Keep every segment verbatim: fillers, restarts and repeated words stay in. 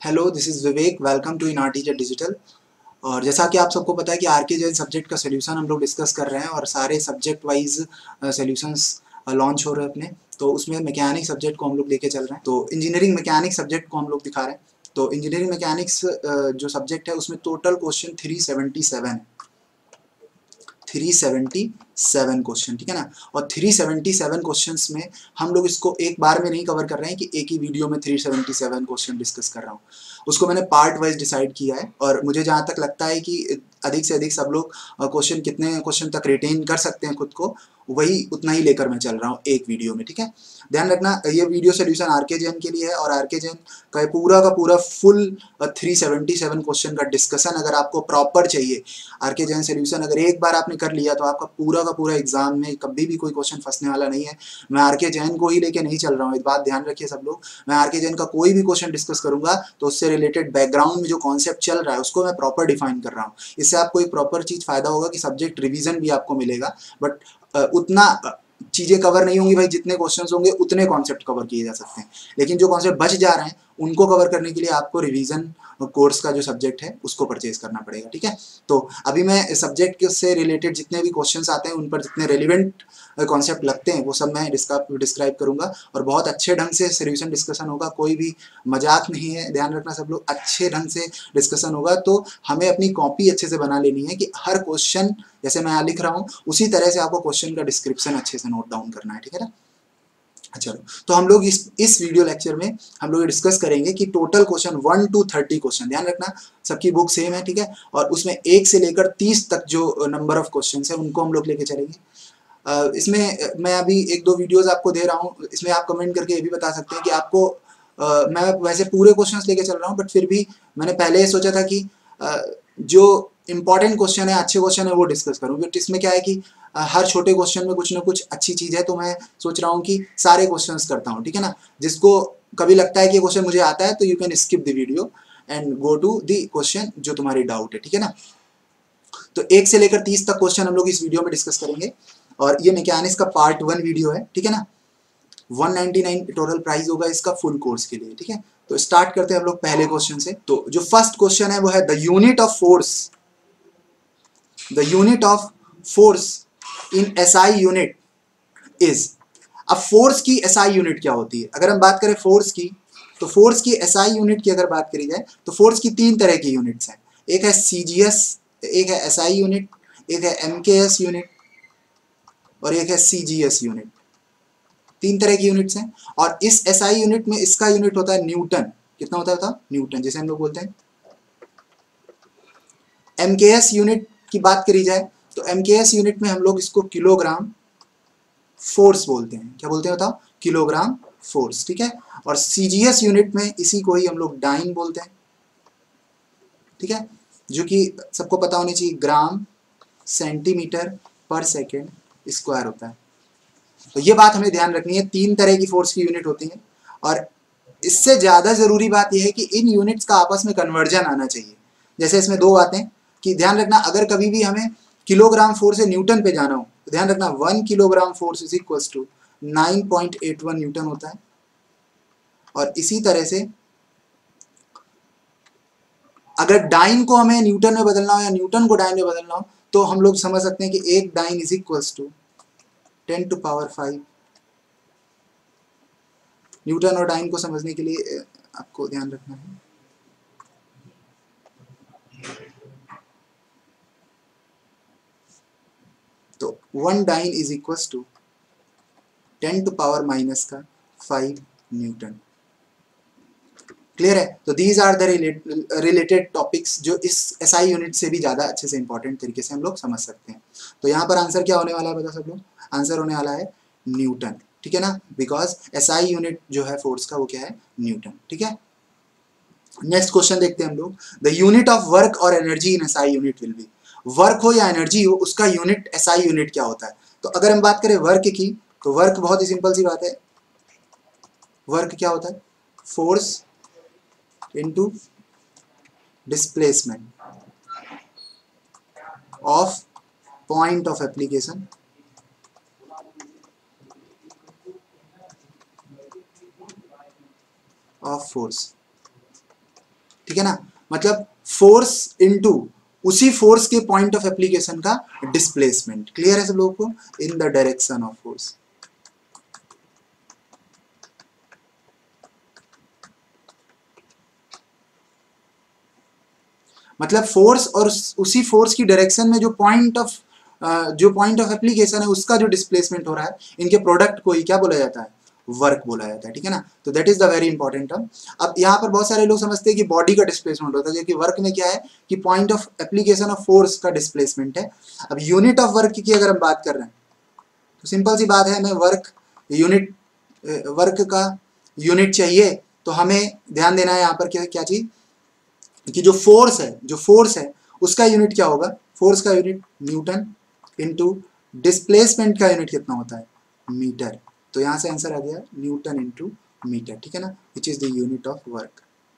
Hello, this is Vivek. Welcome to in R teacher digital. और जैसा कि आप सबको पता है कि आर के जैन सब्जेक्ट का सोल्यूशन हम लोग डिस्कस कर रहे हैं और सारे सब्जेक्ट वाइज सोल्यूशंस लॉन्च हो रहे हैं अपने। तो उसमें मैकेनिक सब्जेक्ट को हम लोग लेके चल रहे हैं। तो इंजीनियरिंग मैकेनिक सब्जेक्ट को हम लोग दिखा रहे हैं। तो इंजीनियरिंग मैकेनिक्स जो सब्जेक्ट है उसमें total question three seventy seven है। थ्री सेवेंटी सेवन क्वेश्चन, ठीक है ना। और थ्री सेवेंटी सेवन क्वेश्चंस में हम लोग इसको एक बार में नहीं कवर कर रहे हैं कि एक ही वीडियो में three seventy seven question discuss कर रहा हूँ। उसको मैंने पार्ट वाइज डिसाइड किया है और मुझे जहाँ तक लगता है कि अधिक से अधिक सब लोग क्वेश्चन कितने क्वेश्चन तक रिटेन कर सकते हैं खुद को, वही उतना ही लेकर मैं चल रहा हूँ एक वीडियो में, ठीक है। ध्यान रखना, ये वीडियो सोल्यूशन आर के जैन के लिए है और आर के जैन का पूरा का पूरा full three seventy seven question का डिस्कशन अगर आपको प्रॉपर चाहिए, आर के जैन सोल्यूशन अगर एक बार आपने कर लिया तो आपका पूरा का पूरा एग्जाम में कभी भी कोई क्वेश्चन फंसने वाला नहीं है। मैं आर के जैन को ही लेके नहीं चल रहा हूँ, इस बात ध्यान रखिए सब लोग। मैं आर के जैन का कोई भी क्वेश्चन डिस्कस करूंगा तो उससे रिलेटेड बैकग्राउंड में जो कॉन्सेप्ट चल रहा है उसको मैं प्रॉपर डिफाइन कर रहा हूँ। इससे आपको एक प्रॉपर चीज फायदा होगा कि सब्जेक्ट रिविजन भी आपको मिलेगा, बट उतना चीजें कवर नहीं होंगी भाई। जितने क्वेश्चंस होंगे उतने कॉन्सेप्ट कवर किए जा सकते हैं, लेकिन जो कॉन्सेप्ट बच जा रहे हैं उनको कवर करने के लिए आपको रिवीजन कोर्स का जो सब्जेक्ट है उसको परचेज करना पड़ेगा, ठीक है। तो अभी मैं सब्जेक्ट से रिलेटेड जितने भी क्वेश्चंस आते हैं उन पर जितने रेलिवेंट कॉन्सेप्ट लगते हैं वो सब मैं डिस्क्राइब करूंगा और बहुत अच्छे ढंग से सोल्यूशन डिस्कशन होगा। कोई भी मजाक नहीं है, ध्यान रखना सब लोग। अच्छे ढंग से डिस्कशन होगा तो हमें अपनी कॉपी अच्छे से बना लेनी है कि हर क्वेश्चन जैसे मैं यहाँ लिख रहा हूँ उसी तरह से आपको क्वेश्चन का डिस्क्रिप्शन अच्छे से नोट डाउन करना है, ठीक है ना। चलो, तो हम लोग इस इस वीडियो लेक्चर में हम लोग डिस्कस करेंगे कि total question one to thirty question, ध्यान रखना सबकी बुक सेम है, ठीक है। और उसमें एक से लेकर तीस तक जो नंबर ऑफ क्वेश्चन है उनको हम लोग लेके चलेंगे। इसमें मैं अभी एक दो वीडियोस आपको दे रहा हूँ, इसमें आप कमेंट करके ये भी बता सकते हैं कि आपको uh, मैं वैसे पूरे क्वेश्चंस लेके चल रहा हूँ, बट फिर भी मैंने पहले ये सोचा था कि uh, जो इंपॉर्टेंट क्वेश्चन है, अच्छे क्वेश्चन है वो डिस्कस करूँ। बट इसमें क्या है कि हर छोटे क्वेश्चन में कुछ ना कुछ अच्छी चीज है, तो मैं सोच रहा हूँ कि सारे क्वेश्चंस करता हूँ, ठीक है ना। जिसको कभी लगता है कि क्वेश्चन मुझे आता है तो you can skip the video and go to the question जो तुम्हारी डाउट है, ठीक है ना। तो एक से लेकर तीस तक क्वेश्चन हम लोग इस वीडियो में डिस्कस करेंगे और ये मैकेनिक्स का पार्ट वन वीडियो है, ठीक है ना। One ninety nine total price होगा इसका फुल कोर्स के लिए, ठीक है। तो स्टार्ट करते हैं हम लोग पहले क्वेश्चन से। तो जो फर्स्ट क्वेश्चन है वो है the unit of force the unit of force in SI unit is. अब फोर्स की एसआई यूनिट क्या होती है? अगर हम बात करें फोर्स की, तो फोर्स की एसआई यूनिट की अगर बात करी जाए तो फोर्स की तीन तरह की यूनिट्स हैं। एक है सीजीएस, एक है एसआई यूनिट, एक है एमकेएस यूनिट और एक है सीजीएस यूनिट। तीन तरह की यूनिट्स हैं और इस एसआई यूनिट में इसका यूनिट होता है न्यूटन। कितना होता है बताओ? न्यूटन, जैसे हम लोग बोलते हैं। एमकेएस यूनिट की बात करी जाए तो एमकेएस यूनिट में हम लोग इसको किलोग्राम फोर्स बोलते हैं। क्या बोलते हैं बताओ? किलोग्राम फोर्स, ठीक है। और सीजीएस यूनिट में इसी को ही हम लोग डाइन बोलते हैं, ठीक है, जो कि सबको पता होनी चाहिए gram centimetre per second square होता है। तो ये बात हमें ध्यान रखनी है, तीन तरह की फोर्स की यूनिट होती है और इससे ज्यादा जरूरी बात यह है कि इन यूनिट्स का आपस में कन्वर्जन आना चाहिए। जैसे इसमें दो बातें कि ध्यान रखना, अगर कभी भी हमें किलोग्राम फोर्स से न्यूटन पे जाना हो तो ध्यान रखना one kilogram force is equal to nine point eight one newton होता है। और इसी तरह से अगर डाइन को हमें न्यूटन में बदलना हो या न्यूटन को डाइन में बदलना हो तो हम लोग समझ सकते हैं कि एक dyne is equal to ten to power five. Newton और डाइन को समझने के लिए आपको ध्यान रखना है। तो one dyne is equal to ten to power minus का फाइव न्यूटन। क्लियर है? तो these are the related topics जो इस एसआई यूनिट से भी ज्यादा अच्छे से इंपॉर्टेंट तरीके से हम लोग समझ सकते हैं। तो यहाँ पर आंसर क्या होने वाला है बता सब लोग? आंसर होने वाला है न्यूटन, ठीक है ना, बिकॉज एसआई यूनिट जो है फोर्स का वो क्या है? न्यूटन, ठीक है। नेक्स्ट क्वेश्चन देखते हैं हम लोग। द यूनिट ऑफ वर्क और energy in SI unit will be. Work हो या एनर्जी हो उसका यूनिट एसआई यूनिट क्या होता है? तो अगर हम बात करें वर्क की तो वर्क बहुत ही सिंपल सी बात है। वर्क क्या होता है? Force into displacement of point of application of force, ठीक है ना, मतलब फोर्स इनटू उसी फोर्स के पॉइंट ऑफ एप्लीकेशन का डिस्प्लेसमेंट। क्लियर है सब लोगों को? In the direction of force. मतलब फोर्स और उसी फोर्स की डायरेक्शन में जो पॉइंट ऑफ जो पॉइंट ऑफ एप्लीकेशन है उसका जो डिस्प्लेसमेंट हो रहा है, इनके प्रोडक्ट को ही क्या बोला जाता है? वर्क बोला जाता है। ठीक है ना, तो that is the very important term. अब यहाँ पर बहुत सारे लोग समझते हैं कि बॉडी का डिस्प्लेसमेंट होता है, जबकि वर्क में क्या है कि point of application of force का डिस्प्लेसमेंट है। अब यूनिट ऑफ वर्क की अगर हम बात कर रहे हैं तो सिंपल सी बात है, हमें वर्क यूनिट वर्क का यूनिट चाहिए, तो हमें ध्यान देना है यहाँ पर क्या क्या चीज कि जो फोर्स है जो फोर्स है उसका यूनिट क्या होगा? फोर्स का यूनिट न्यूटन इनटू डिस्प्लेसमेंट का यूनिट कितना होता है? मीटर। तो यहां से आंसर आ गया न्यूटन इनटू मीटर। ठीक है ना, which is the unit of work.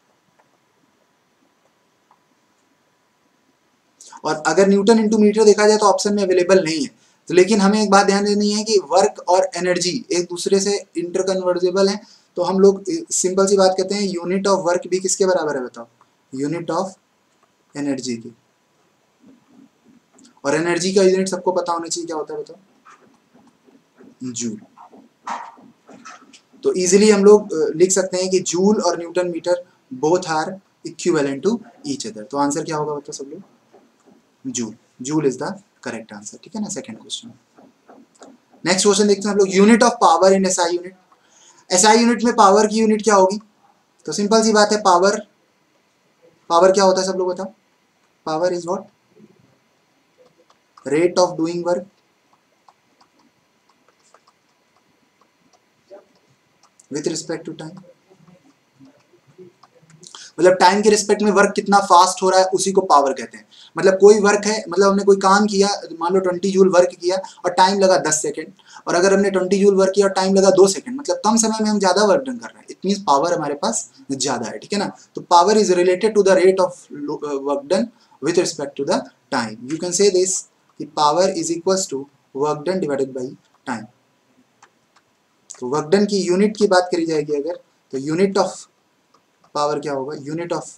और अगर न्यूटन इनटू मीटर देखा जाए तो ऑप्शन में अवेलेबल नहीं है, तो लेकिन हमें एक बात ध्यान देनी है कि वर्क और एनर्जी एक दूसरे से इंटरकन्वर्जेबल है। तो हम लोग सिंपल सी बात कहते हैं यूनिट ऑफ वर्क भी किसके बराबर है? बताओ, यूनिट ऑफ एनर्जी की। और एनर्जी का यूनिट सबको पता होना चाहिए, क्या होता है बताओ? जूल। तो इजीली हम लोग लिख सकते हैं कि जूल और newton metre both are equivalent to each other. तो आंसर क्या होगा बताओ सब लोग? Joule. Joule is the correct answer. ठीक है ना, सेकंड क्वेश्चन। नेक्स्ट क्वेश्चन देखते हैं हम लोग, unit of power in SI unit. SI unit में पावर की यूनिट क्या होगी? तो सिंपल सी बात है, पावर पावर क्या होता है सब लोग बताओ? Power is what? Rate of doing work with respect to time. मतलब टाइम के रिस्पेक्ट में वर्क कितना फास्ट हो रहा है उसी को पावर कहते हैं। मतलब कोई वर्क है, मतलब हमने कोई काम किया, मान लो ट्वेंटी जूल वर्क किया और टाइम लगा दस सेकंड, और अगर हमने ट्वेंटी जूल वर्क किया और टाइम लगा दो सेकंड, मतलब कम समय में हम ज्यादा वर्क डन कर रहे हैं, इट मींस पावर हमारे पास ज्यादा है। ठीक है ना, तो power is related to the rate of work done with respect to the time. You can say this कि power is equals to work done divided by time. तो वर्क डन की यूनिट की बात करी जाएगी अगर, तो यूनिट ऑफ पावर क्या होगा? Unit of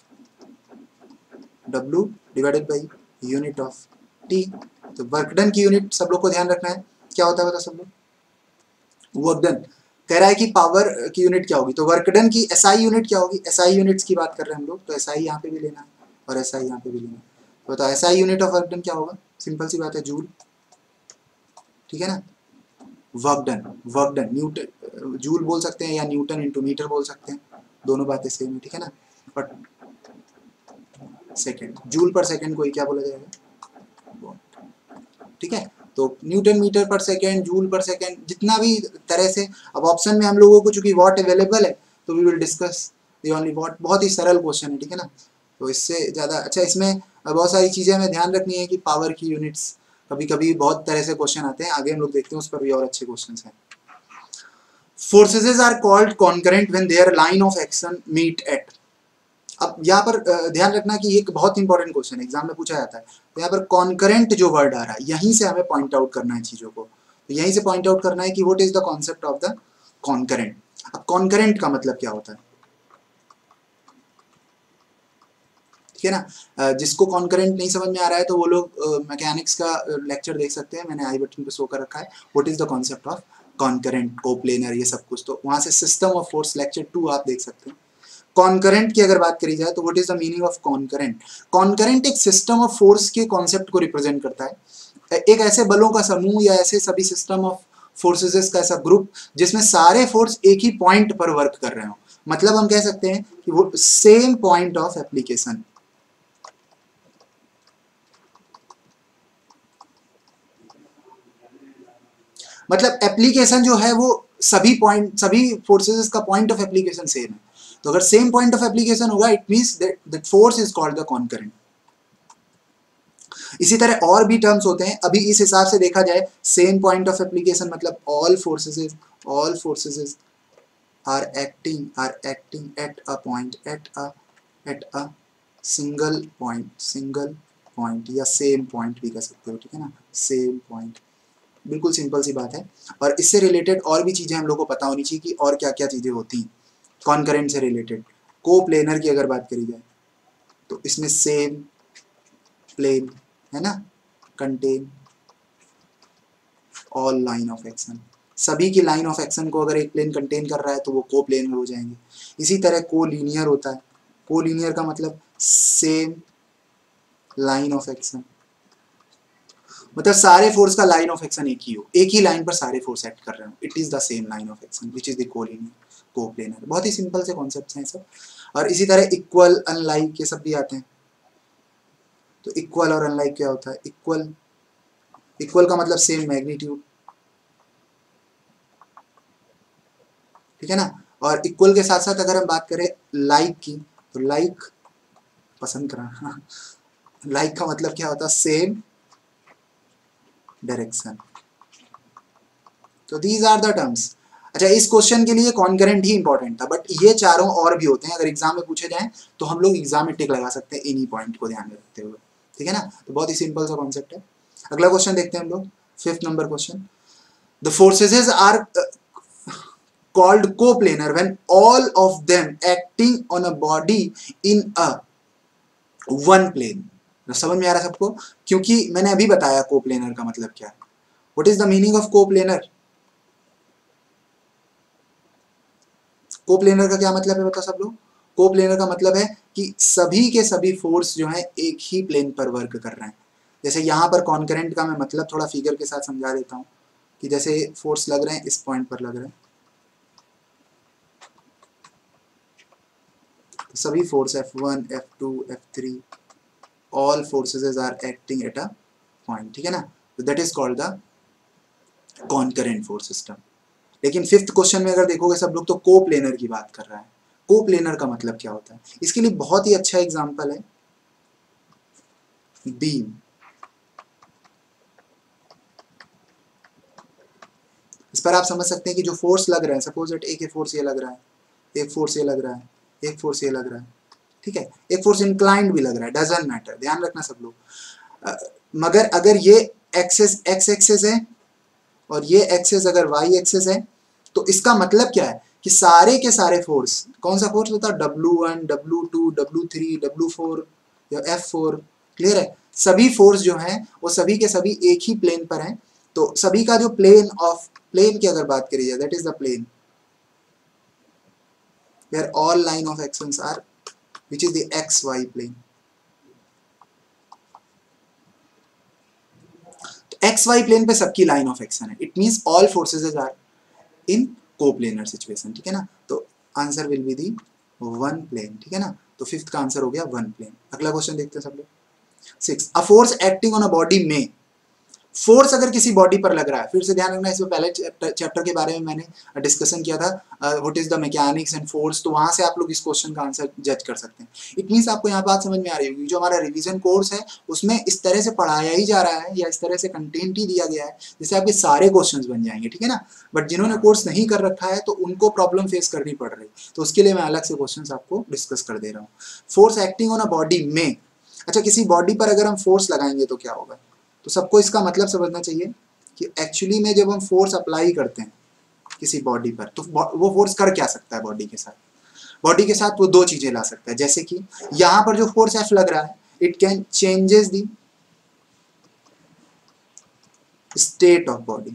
W divided by unit of T। तो वर्क डन की यूनिट सब लोग को ध्यान रखना है, क्या होता है बता सब लोग? Work done. कह रहा है कि पावर की यूनिट क्या होगी, तो वर्क डन की एसआई यूनिट क्या होगी? एसआई यूनिट्स की बात कर रहे हैं हम लोग, तो एसआई यहाँ पे भी लेना है और एसआई यहाँ पे भी लेना है। तो बताओ SI unit of work done क्या होगा? सिंपल सी बात है, जूल। ठीक है ना, work done work done newton joule बोल सकते हैं या न्यूटन इंटू मीटर बोल सकते हैं, दोनों बातें सेम है। ठीक है ना, बट सेकंड, जूल पर सेकंड को ही क्या बोला जाएगा? ठीक है, तो newton metre per second, joule पर सेकंड, जितना भी तरह से। अब ऑप्शन में हम लोगों को चूंकि वॉट अवेलेबल है तो we will discuss the only watt. बहुत ही सरल क्वेश्चन है। ठीक है ना, तो इससे ज़्यादा अच्छा, इसमें बहुत सारी चीज़ें हमें ध्यान रखनी है कि पावर की यूनिट्स कभी कभी बहुत तरह से क्वेश्चन आते हैं, आगे हम लोग देखते हैं उस पर भी और अच्छे क्वेश्चन हैं। Forces are called concurrent when their line of action meet at. अब यहाँ पर ध्यान रखना कि एक बहुत इंपॉर्टेंट क्वेश्चन एग्जाम में पूछा जाता है, तो यहाँ पर कॉन्करेंट जो वर्ड आ रहा है यहीं से हमें पॉइंट आउट करना है चीजों को। तो यहीं से पॉइंट आउट करना है कि what is the concept of the concurrent. अब कॉन्करेंट का मतलब क्या होता है? ठीक है ना, जिसको कॉन्करेंट नहीं समझ में आ रहा है तो वो लोग मैकेनिक्स का लेक्चर देख सकते हैं, मैंने आई बटन पे शो कर रखा है। What is the concept of concurrent, coplanar, ये सब कुछ, तो वहां से system of force lecture two आप देख सकते हैं। कॉन्करेंट की अगर बात करी जाए तो what is the meaning of concurrent? Concurrent एक सिस्टम ऑफ फोर्स के कॉन्सेप्ट को रिप्रेजेंट करता है, एक ऐसे बलों का समूह या ऐसे सभी सिस्टम ऑफ फोर्सेस का ऐसा ग्रुप जिसमें सारे फोर्स एक ही पॉइंट पर वर्क कर रहे हो। मतलब हम कह सकते हैं कि वो सेम पॉइंट ऑफ एप्लीकेशन। मतलब एप्लीकेशन जो है वो सभी पॉइंट सभी फोर्सेस का पॉइंट ऑफ एप्लीकेशन सेम है। तो अगर सेम पॉइंट ऑफ एप्लीकेशन होगा it means that that force is called the concurrent. इसी तरह और भी टर्म्स होते हैं, अभी इस हिसाब से देखा जाए सेम पॉइंट ऑफ एप्लीकेशन मतलब all forces all forces are acting are acting at a point at a at a single point single point या सेम पॉइंट भी कह सकते हो। ठीक है ना, सेम पॉइंट, बिल्कुल सिंपल सी बात है। और इससे रिलेटेड और भी चीजें हम लोग को पता होनी चाहिए कि और क्या क्या चीजें होती हैं कॉन्करेंट से रिलेटेड। को प्लेनर की अगर बात करी जाए, तो इसमें सेम प्लेन है ना, contain all line of action, सभी की लाइन ऑफ एक्शन को अगर एक प्लेन कंटेन कर रहा है तो वो को प्लेनर हो जाएंगे। इसी तरह को लीनियर होता है, को लीनियर का मतलब सेम लाइन ऑफ एक्शन, मतलब सारे फोर्स का लाइन ऑफ एक्शन एक ही हो, एक ही लाइन पर सारे फोर्स एक्ट कर रहे हो, it is the same line of action which is the collinear coplanar. बहुत ही सिंपल से कॉन्सेप्ट्स हैं सब। और इसी तरह इक्वल अनलाइक ये सब भी आते हैं। तो इक्वल और अनलाइक क्या होता है? इक्वल इक्वल का मतलब सेम मैग्नीट्यूड, ठीक है ना। और इक्वल के साथ साथ अगर हम बात करें लाइक की, तो लाइक पसंद करना, लाइक का मतलब क्या होता है? Same direction. तो दीज आर द टर्म्स। अच्छा, इस क्वेश्चन के लिए कॉन्करेंट ही इंपॉर्टेंट था, बट ये चारों और भी होते हैं, अगर एग्जाम में पूछे जाएं तो हम लोग एग्जाम में टिक लगा सकते हैं इन्हीं पॉइंट को ध्यान में रखते हुए, ठीक है ना। तो बहुत ही सिंपल सा कॉन्सेप्ट है। अगला क्वेश्चन देखते हैं हम लोग, fifth number question. The forces are called coplanar when all of them acting on a body in a one plane। समझ में आ रहा है सबको? क्योंकि मैंने अभी बताया कोप्लेनर का मतलब क्या है। What is the meaning of coplanar? Coplanar का क्या मतलब है बता सब लोग? कोप्लेनर का मतलब है कि सभी के सभी फोर्स जो है एक ही प्लेन पर वर्क कर रहे हैं। जैसे यहाँ पर कॉन्करेंट का मैं मतलब थोड़ा फिगर के साथ समझा देता हूँ कि जैसे फोर्स लग रहे हैं, इस पॉइंट पर लग रहे हैं, तो सभी force F one, F two, F three, all forces are acting at a point, ठीक है ना। तो that is called the concurrent force system. लेकिन फिफ्थ क्वेश्चन में अगर देखोगे सब लोग तो कोप्लेनर की बात कर रहा है। कोप्लेनर का मतलब क्या होता है? इसके लिए बहुत ही अच्छा एग्जांपल है बीम। इस पर आप समझ सकते हैं कि जो फोर्स लग रहा है, सपोज दैट एक फोर्स ये लग रहा है, एक फोर्स ये लग रहा है, एक फोर्स ये लग रहा है, ठीक है, एक फोर्स इंक्लाइंड भी लग रहा है, डजंट मैटर, ध्यान रखना सब लोग। मगर अगर ये एक्सेस एक्स एक्सेस है और ये एक्सेस अगर वाई एक्सेस है, तो इसका मतलब क्या है कि सारे के सारे फोर्स, कौन सा फोर्स होता है? W one, W two, W three, W four या एफ फोर, क्लियर है? सभी फोर्स जो हैं वो सभी के सभी एक ही प्लेन पर हैं। तो सभी का जो प्लेन ऑफ प्लेन की अगर बात करी जाए, that is the plane where all line of actions are, which is the X Y plane. X Y plane पे सबकी लाइन ऑफ एक्शन है, it means all forces are in coplanar situation, ठीक है ना। तो answer will be the one plane, ठीक है ना। तो फिफ्थ का आंसर हो गया वन प्लेन। अगला क्वेश्चन देखते हैं सब लोग। Six, a force acting on a body में, फोर्स अगर किसी बॉडी पर लग रहा है, फिर से ध्यान रखना, इसमें पहले चैप्टर के बारे में मैंने डिस्कशन किया था, what is the mechanics and force, तो वहां से आप लोग इस क्वेश्चन का आंसर जज कर सकते हैं। इट मींस आपको यहाँ बात समझ में आ रही होगी, जो हमारा रिवीजन कोर्स है उसमें इस तरह से पढ़ाया ही जा रहा है या इस तरह से कंटेंट ही दिया गया है जिससे आपके सारे क्वेश्चंस बन जाएंगे, ठीक है ना। बट जिन्होंने कोर्स नहीं कर रखा है तो उनको प्रॉब्लम फेस करनी पड़ रही, तो उसके लिए मैं अलग से क्वेश्चन आपको डिस्कस कर दे रहा हूँ। Force acting on a body में, अच्छा किसी बॉडी पर अगर हम फोर्स लगाएंगे तो क्या होगा? तो सबको इसका मतलब समझना चाहिए कि एक्चुअली में जब हम फोर्स अप्लाई करते हैं किसी बॉडी पर, तो वो फोर्स कर क्या सकता है बॉडी के साथ? बॉडी के साथ वो दो चीजें ला सकता है, जैसे कि यहां पर जो फोर्स एफ लग रहा है, it can changes the state of body,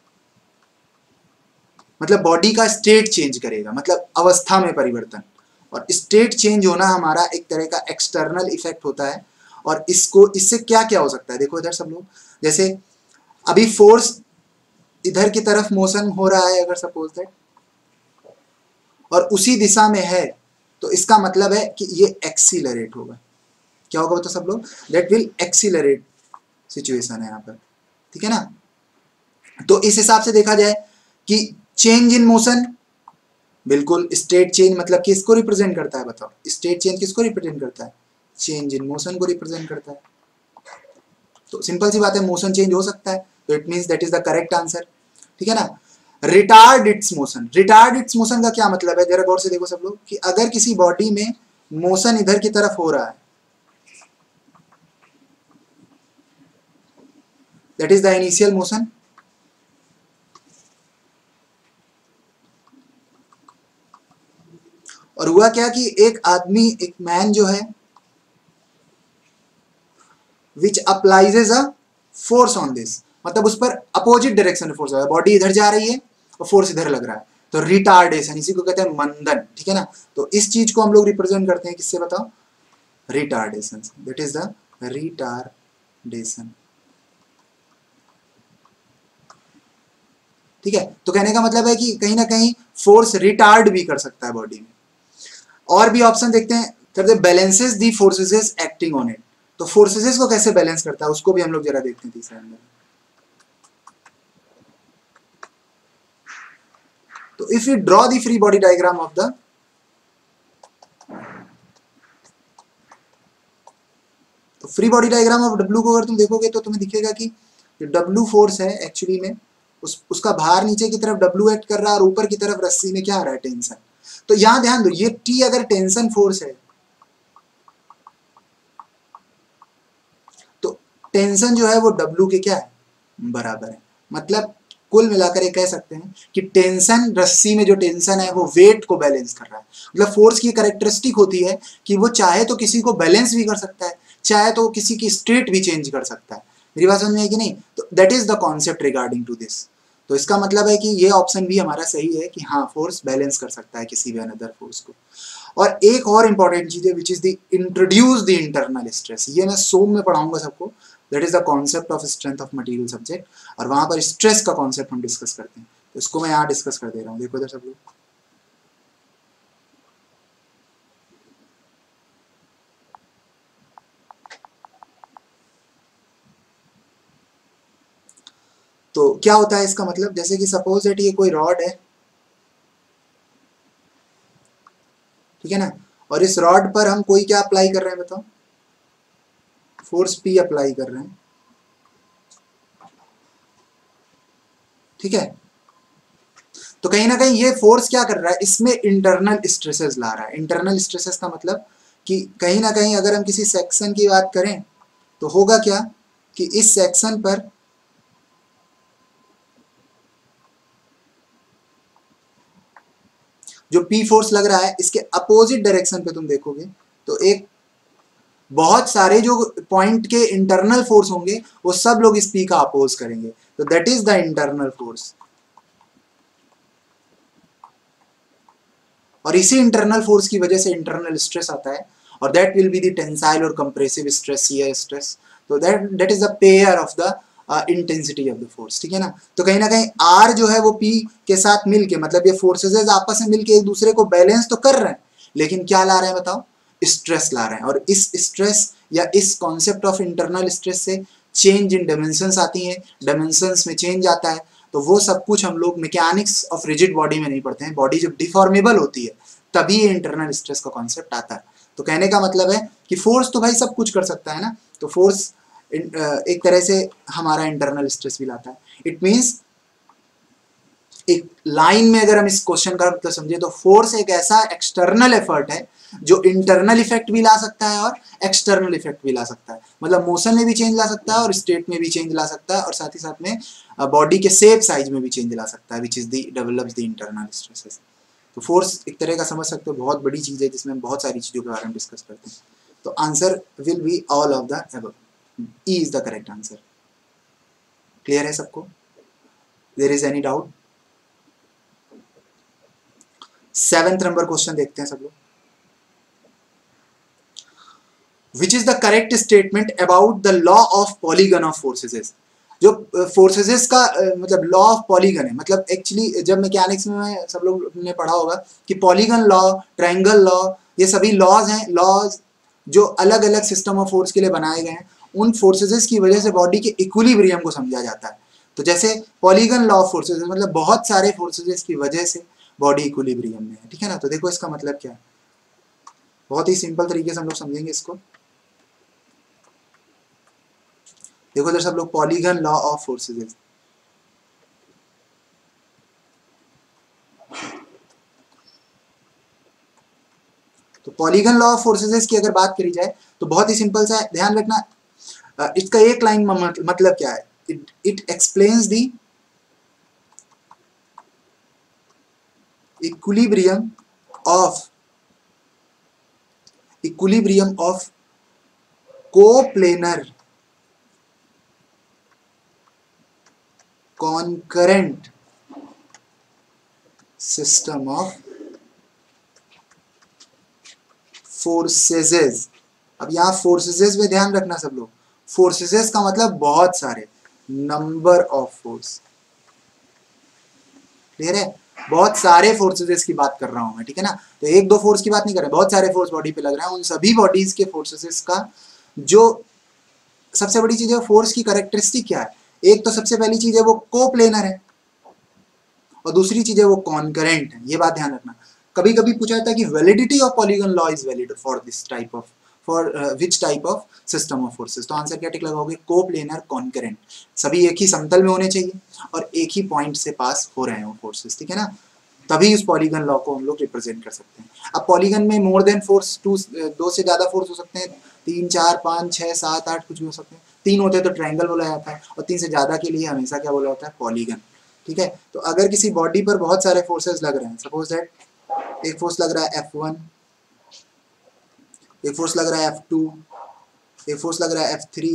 मतलब बॉडी का स्टेट चेंज करेगा, मतलब अवस्था में परिवर्तन। और स्टेट चेंज होना हमारा एक तरह का एक्सटर्नल इफेक्ट होता है। और इसको इससे क्या क्या हो सकता है, देखो इधर सब लोग, जैसे अभी फोर्स इधर की तरफ मोशन हो रहा है अगर सपोज दैट, और उसी दिशा में है, तो इसका मतलब है कि ये एक्सीलरेट होगा। क्या होगा तो सब लोग? दैट विल एक्सीलरेट सिचुएशन है यहाँ पर, ठीक है ना। तो इस हिसाब से देखा जाए कि चेंज इन मोशन, बिल्कुल स्टेट चेंज मतलब किसको रिप्रेजेंट करता है बताओ? स्टेट चेंज किसको रिप्रेजेंट करता है? चेंज इन मोशन को रिप्रेजेंट करता है। तो सिंपल सी बात है, मोशन चेंज हो सकता है, तो it means that is the correct answer, ठीक है ना। Retard its motion, retard its motion का क्या मतलब है? जरा गौर से देखो सब लोग कि अगर किसी बॉडी में मोशन इधर की तरफ हो रहा है, that is the initial motion, और हुआ क्या कि एक आदमी, एक मैन जो है which applies a force on this, मतलब उस पर अपोजिट डायरेक्शन में फोर्स लग रहा है, बॉडी इधर जा रही है और फोर्स इधर लग रहा है, तो रिटार्डेशन, इसी को कहते हैं मंदन, ठीक है ना। तो इस चीज को हम लोग रिप्रेजेंट करते हैं किससे बताओ, retardation, that is the retardation, ठीक है। तो कहने का मतलब है कि कहीं ना कहीं फोर्स रिटार्ड भी कर सकता है बॉडी में। और भी ऑप्शन देखते हैं, कहते हैं balances the forces acting on it, तो फोर्सेस को कैसे बैलेंस करता है उसको भी हम लोग जरा देखते हैं तीसरे नंबर। तो if you draw the free body diagram of the, तो free body diagram of W को अगर तुम देखोगे तो तुम्हें दिखेगा कि जो डब्ल्यू फोर्स है एक्चुअली में उस उसका भार नीचे की तरफ डब्ल्यू एक्ट कर रहा है और ऊपर की तरफ रस्सी में क्या आ रहा है, टेंशन। तो यहां ध्यान दो, ये टी अगर टेंशन फोर्स है तो टेंशन जो है वो डब्ल्यू के क्या है, बराबर है। मतलब कुल मिलाकर ये कह सकते हैं कि टेंशन, रस्सी में जो टेंशन है वो वेट को बैलेंस कर रहा है। मतलब फोर्स की कैरेक्टरिस्टिक होती है कि वो चाहे तो किसी को बैलेंस भी कर सकता है, चाहे तो किसी की स्टेट भी चेंज कर सकता है। मेरी बात समझ में है कि नहीं? तो that is the concept regarding to this. तो इसका मतलब है कि ये ऑप्शन भी हमारा सही है कि हाँ, फोर्स बैलेंस कर सकता है किसी भी अनदर फोर्स को। और एक और इंपॉर्टेंट चीज है which is the introduce the internal stress, ये मैं सोम में पढ़ाऊंगा सबको, that is the concept of strength of material subject, और वहां पर स्ट्रेस का कॉन्सेप्ट हम डिस्कस करते हैं। तो इसको मैं यहाँ डिस्कस कर दे रहा हूँ, देखो इधर सब लोग। तो क्या होता है इसका मतलब, जैसे कि सपोज दैट ये कोई रॉड है, ठीक है ना, और इस रॉड पर हम कोई क्या अप्लाई कर रहे हैं बताओ, फोर्स पी अप्लाई कर रहे हैं, ठीक है। तो कहीं ना कहीं ये फोर्स क्या कर रहा है, इसमें इंटरनल स्ट्रेसेस ला रहा है। इंटरनल स्ट्रेसेस का मतलब कि कहीं ना कहीं अगर हम किसी सेक्शन की बात करें तो होगा क्या कि इस सेक्शन पर जो पी फोर्स लग रहा है, इसके अपोजिट डायरेक्शन पे तुम देखोगे तो एक बहुत सारे जो पॉइंट के इंटरनल फोर्स होंगे वो सब लोग इस पी का अपोज करेंगे, तो that is the internal force. और इसी इंटरनल फोर्स की वजह से इंटरनल स्ट्रेस आता है, और that will be the tensile और कंप्रेसिव स्ट्रेस, शियर स्ट्रेस। तो that that is the pair of the intensity of the force, ठीक है ना। तो कहीं ना कहीं आर जो है वो पी के साथ मिलके, मतलब ये फोर्सेस आपस में मिलके एक दूसरे को बैलेंस तो कर रहे हैं, लेकिन क्या ला रहे हैं बताओ, स्ट्रेस ला रहे हैं। और इस स्ट्रेस या इस कॉन्सेप्ट ऑफ इंटरनल स्ट्रेस से चेंज इन डायमेंशंस आती हैं, डायमेंशंस में चेंज आता है। तो वो सब कुछ हम लोग मैकेनिक्स ऑफ रिजिड बॉडी में नहीं पढ़ते हैं, बॉडी जब डिफॉर्मेबल होती है तभी ये इंटरनल स्ट्रेस का कॉन्सेप्ट आता है। तो कहने का मतलब है कि फोर्स तो भाई सब कुछ कर सकता है ना, तो फोर्स एक तरह से हमारा इंटरनल स्ट्रेस भी लाता है। इट मीन्स एक लाइन में अगर हम इस क्वेश्चन का मतलब समझे तो फोर्स एक ऐसा एक्सटर्नल एफर्ट है जो इंटरनल इफेक्ट भी ला सकता है और एक्सटर्नल इफेक्ट भी ला सकता है। मतलब मोशन में भी चेंज ला सकता है और स्टेट में भी चेंज ला सकता है, और साथ ही साथ में बॉडी के शेप साइज में भी चेंज ला सकता है, which is the develops the internal stresses. तो फोर्स एक तरह का समझ सकते हो बहुत बड़ी चीज है जिसमें हम बहुत सारी चीजों के बारे में डिस्कस करते हैं। तो answer will be all of the above, E is the correct answer. Clear है सबको? There is any doubt? Seventh number question देखते हैं सब लोग। Which is the correct statement about the law of polygon of forces? जो forces का मतलब law of polygon है, मतलब एक्चुअली जब मैकेनिक्स में सब लोग ने पढ़ा होगा कि पॉलीगन लॉ, ट्रायंगल लॉ, ये सभी लॉज हैं, लॉज जो अलग अलग सिस्टम ऑफ फोर्स के लिए बनाए गए हैं। उन फोर्सेस की वजह से बॉडी के इक्विलिब्रियम को समझा जाता है। तो जैसे पॉलीगन लॉ ऑफ फोर्सेस मतलब बहुत सारे फोर्सेस की वजह से बॉडी इक्विलिब्रियम में है, ठीक है ना। तो देखो इसका मतलब क्या है, बहुत ही सिंपल तरीके से हम लोग समझेंगे इसको। देखो इधर सब लोग, पॉलीगन लॉ ऑफ फोर्सेस, तो पॉलीगन लॉ ऑफ फोर्सेस की अगर बात करी जाए तो बहुत ही सिंपल सा है, ध्यान रखना। इसका एक लाइन में मतलब क्या है, it it explains the equilibrium of equilibrium of coplanar concurrent system of forces. अब यहाँ फोर्सेजेस में ध्यान रखना सब लोग, फोर्सेजेस का मतलब बहुत सारे, नंबर ऑफ फोर्स, क्लियर है, बहुत सारे फोर्सेजेस की बात कर रहा हूं मैं, ठीक है ना। तो एक दो फोर्स की बात नहीं कर रहे, बहुत सारे फोर्स बॉडी पे लग रहे हैं, उन सभी बॉडीज के फोर्सेजेस का जो सबसे बड़ी चीज है फोर्स की कैरेक्टरिस्टिक क्या है, एक तो सबसे पहली चीज है वो कोप्लेनर है और दूसरी चीज है वो कॉन्करेंट है। ये बात ध्यान रखना। कभी कभी पूछा जाता है कि validity of polygon law is valid for this type of, for which type of system of forces, तो आंसर क्या टिक लगाओगे, कोप्लेनर कॉन्करेंट, सभी एक ही समतल में होने चाहिए और एक ही पॉइंट से पास हो रहे हो फोर्सेस, ठीक है ना, तभी उस पॉलीगन लॉ को हम लोग रिप्रेजेंट कर सकते हैं। अब पॉलीगन में मोर देन फोर्स, टू दो से ज्यादा फोर्स हो सकते हैं, तीन चार पाँच छः सात आठ कुछ भी हो सकते हैं, तीन होते हैं तो ट्रायंगल बोला जाता है और तीन से ज्यादा के लिए हमेशा क्या बोला जाता है, पॉलीगन, ठीक है। तो अगर किसी बॉडी पर बहुत सारे फोर्सेस लग रहे हैं, सपोज दैट एक फोर्स लग रहा है एफ वन, एक फोर्स लग रहा है एफ टू, एक फोर्स लग रहा है एफ थ्री,